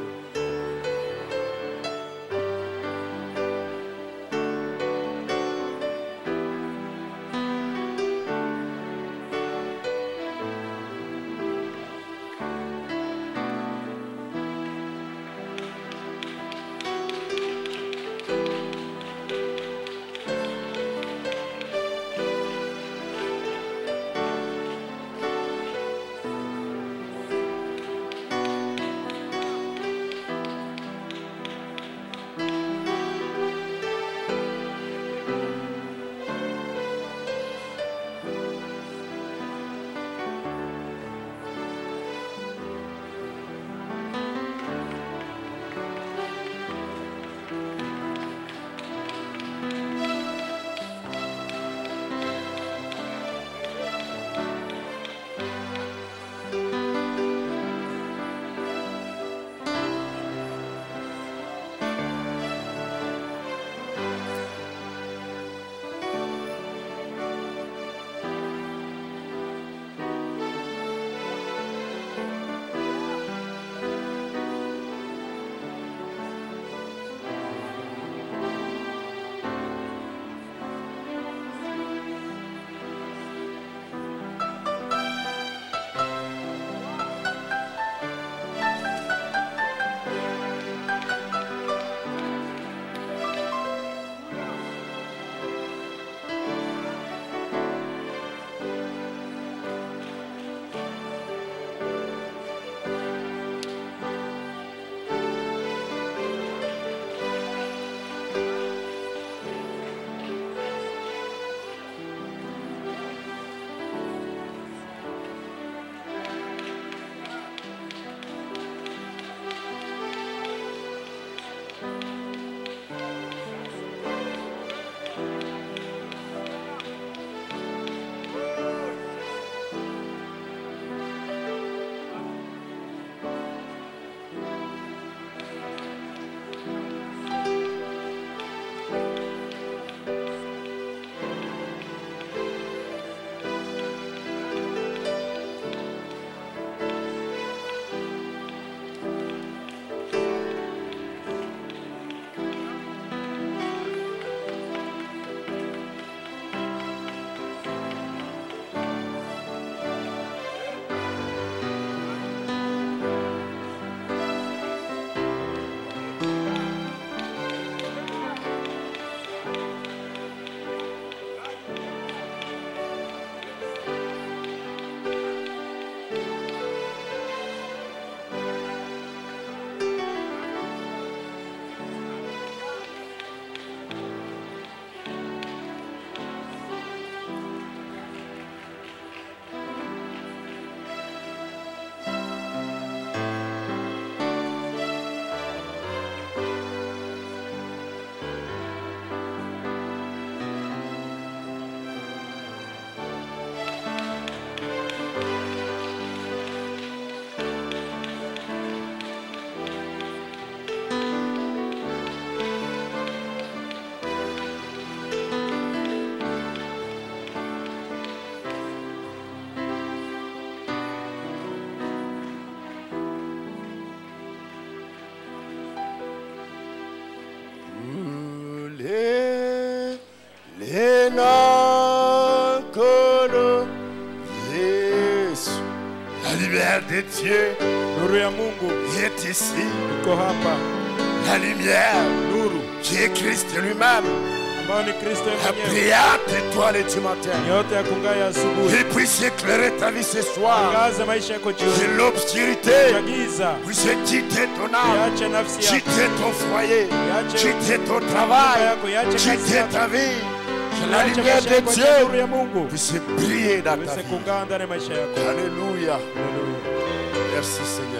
de Dieu Nuru ya Mungu est ici. iko hapa. La lumière Nuru qui est Christ lui-même ambayo ni Kristo a mwenyewe. brillante étoile du matin. Nyota ya kung'aa ya asubuhi. Il puisse éclairer ta vie ce soir. Angaza maisha yako De jioni. l'obscurité Chagiza. puisse quitter ton âme, Iache nafsi yako. quitter ton foyer, Iache quitter ton nyumba travail, yako. Iache kazi quitter yako. ta vie. Que la Iache lumière maisha de yako ya nuru Dieu ya Mungu. puisse briller dans ta Uweze vie. kung'aa ndani ya maisha yako. Alléluia. Haleluya. Merci Seigneur.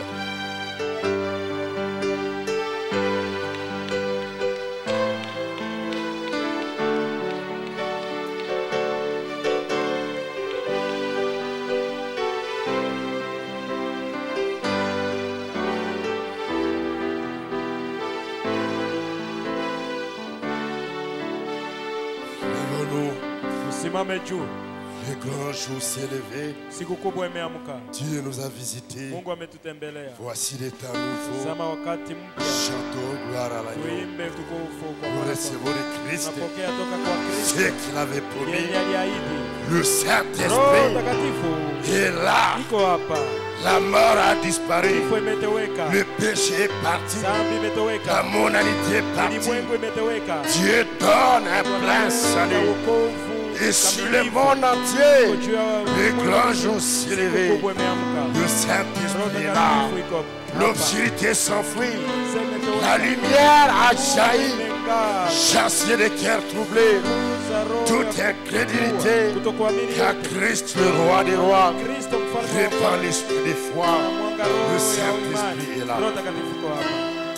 Tusimame juu. Le grand jour s'est levé. Siku kubwa imeamka. Dieu nous a visités. Mungu ametutembelea. Voici les temps nouveaux. Zama wakati mpya. Chantons gloire à l'agneau. Tuimbe tukufu kwa Nous Bwana. recevons le Christ, Tunapokea toka kwa Kristo. ce qu'il avait promis. Yeye aliahidi. Le Roho Saint-Esprit Mtakatifu est là. iko hapa. La mort a disparu. Kifo imetoweka. Le péché est parti. Dhambi La imetoweka. mondanité est partie. Ulimwengu imetoweka. Dieu donne un plein salut. Wokovu Et sur le kamilifu. monde entier, Juu ya le ulimwengu, grand jour s'est siku levé. kubwa imeamka. Le Roho Saint-Esprit est là. Mtakatifu iko hapa. L'obscurité s'enfuit. Giza imetoweka. La lumière a jailli. Imeng'aa. Chasser les cœurs troublés. Kuza roho Toute ya incrédulité. kutokuamini Car yote. Christ, le roi des rois, Kristo mfalme wa répand l'esprit des foi. mwanga roho Le ya Saint-Esprit imani. est là. Roho Mtakatifu iko hapa.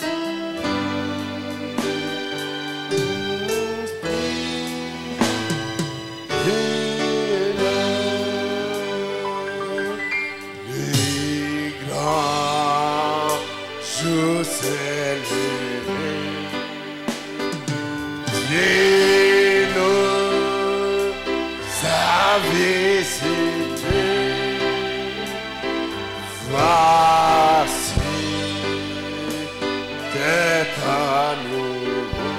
Les grands jours s'est levé. Dieu nous a visités. Voici des temps nouveaux.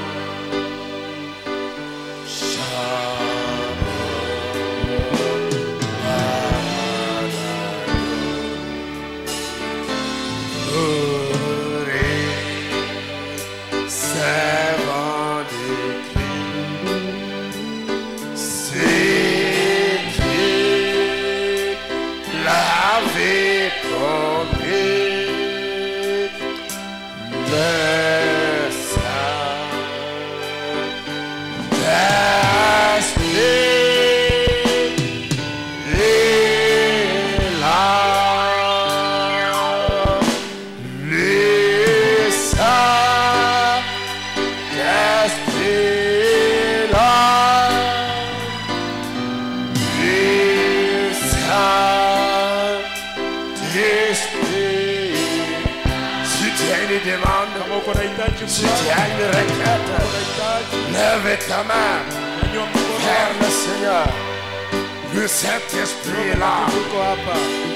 Servant de Christ, c'est qui l'avait promis, le Saint-Esprit est là. Le Saint-Esprit est là. Le Saint-Esprit. Si tu as une demande, Kama uko na hitaji si tu fulani, as une requête, uko na hitaji, lève ta main nyanyua mkono vers wako. le Seigneur. Le Saint-Esprit Roho est là. Mtakatifu iko hapa.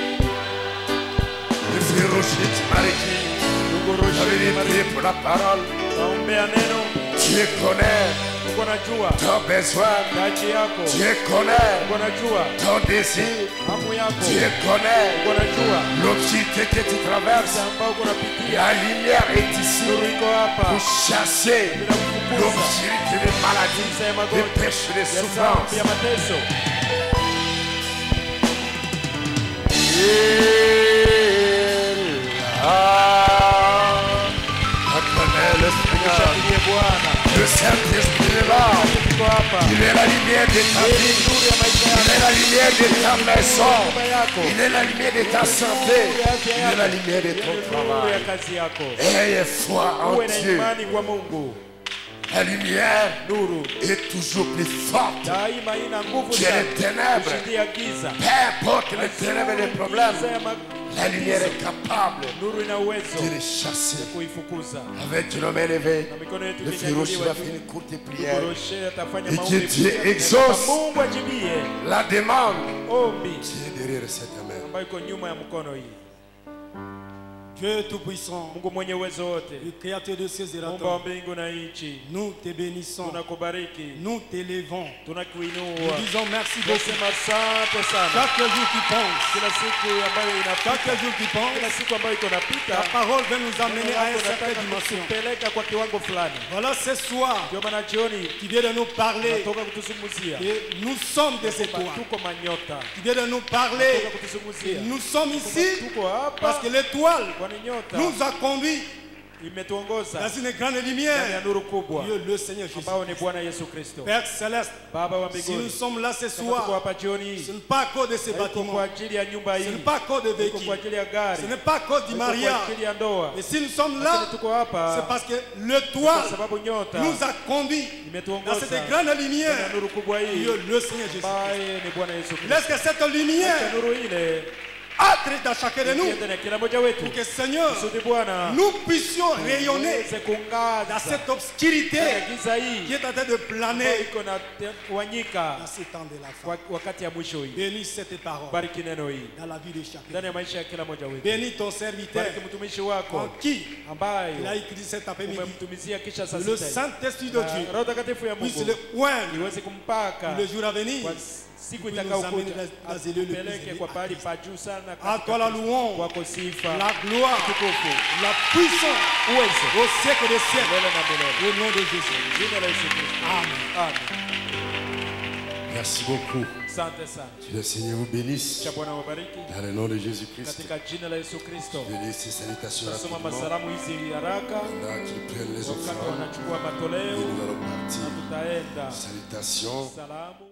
Le frère Roger, tu m'as écrit. Ndugu J'avais Roger, prié pour la parole. naombea neno. Dieu connaît Uko najua ton besoin. hitaji yako. Dieu connaît Uko najua ton désir. hamu yako. Dieu connaît Uko najua l'obscurité que tu traverses. ambao uko napitia. La lumière est ici Nuru iko hapa. pour chasser l'obscurité des maladies, Giza ya des magonjwa, péchés, des ya souffrances. dhambi, ya mateso. Il a acclamé le Seigneur. Mshangilie Bwana. Le Saint-Esprit est là. Iko hapa. Il est la lumière de ta Yeye ni vie. nuru ya maisha Il est yako. la lumière de ta maison. Nyumba yako. Il est la lumière de ta santé. Il est la lumière de ton Nuru ya travail. kazi yako. Ayez foi en Uwe na Dieu. imani kwa Mungu. La lumière Nuru est toujours plus forte daima ina nguvu que les sana ténèbres. kushindia giza. Peu importe les ténèbres et les problèmes, Giza ya ma- la lumière est capable Nuru ina uwezo de les chasser. kuifukuza. Avec une main levée, Na mikono yetu le frère Rocher va imenyanyuliwa faire juu. une courte Ndugu prière. Rocher atafanya Et maombi que Dieu pia. exauce. Mungu ajibie La demande ombi qui est derrière cette main. ambayo iko nyuma ya mkono hii. Dieu Tout-Puissant, Mungu mwenye uwezo wote, le Créateur de cieux et la Muumba wa terre, mbingu na nchi, nous te bénissons, tunakubariki, nous t'élevons. tunakuinua, Nous disons merci beaucoup. tunasema asante sana. Chaque jour qui passe, Kila siku ambayo inapita, chaque jour qui kila passe, siku ambayo iko napita, la parole va nous amener neno à lako une certaine nataka dimension. kutupeleka kwa kiwango fulani. Voilà ce soir Ndio maana jioni qui vient de nous parler natoka kutuzungumzia que nous sommes des kwamba étoiles. tuko manyota, Qui vient de nous parler natoka que kutuzungumzia nous sommes ici tuko hapa parce que l'étoile kwani nyota nous a conduits imetuongoza dans une grande ndani ya lumière. nuru kubwa Dieu le Seigneur Jésus. ambao ni Bwana Yesu Kristo. Père Céleste, Baba wa si nous mbinguni, sommes là ce kama tuko soir, hapa jioni ce hii, n'est pas à cause de ces haiko bâtiments, kwa ajili ya nyumba ce hii, n'est pas à cause de haiko véhicules, kwa ajili ya gari, ce n'est pas à cause du haiko kwa mariage. ajili ya ndoa. Et si nous sommes Lakini là, tuko c'est hapa parce que kwa l'étoile sababu nyota nous a conduits dans imetuongoza cette grande ndani ya lumière. nuru kubwa hii Dieu le Seigneur Jésus. ambaye ni Bwana Yesu Kristo. Laisse que cette Acha lumière nuru ile entre dans chacun de nous. Ingie ndani ya kila mmoja wetu. Pour que Seigneur, Kusudi Bwana nous puissions rayonner tuweze kungaza dans cette obscurité ndani ya giza hii qui est en train de ambayo planer iko na wanyika dans ce temps de la fin. kwa wakati ya mwisho hii. Bénis cette parole Bariki neno hii dans la vie de chacun. ndani ya maisha ya kila mmoja wetu. Bénis ton serviteur Bariki mtumishi en wako qui ambaye il a écrit cet après-midi. umemtumizia kisha saa Le sita hii. Saint-Esprit de Na Dieu Roho Takatifu ya puisse Mungu le oindre iweze kumpaka pour le jour à venir. kwa siku Puis nous itakayokuja, amener dans- dans les lieux les plus atupeleke élevés kwa à pahali Christ. pa juu sana À toi la louange, kwako sifa, la gloire, utukufu, la puissance uwezo au siècle des siècles. milele na milele. Au nom de Jésus. Jina la Yesu Kristo. Amen. Amen. Merci beaucoup. Asante sana. Que le Seigneur vous bénisse. Cha Bwana wabariki Dans le nom de Jésus-Christ. katika jina la Yesu Kristo. Je vais laisser ces salutations Nasoma rapidement. masalamu hizi haraka Pendant qu'ils prennent les wakati offrandes. wanachukua Et matoleo nous allons partir. na tutaenda. Salutations. Salamu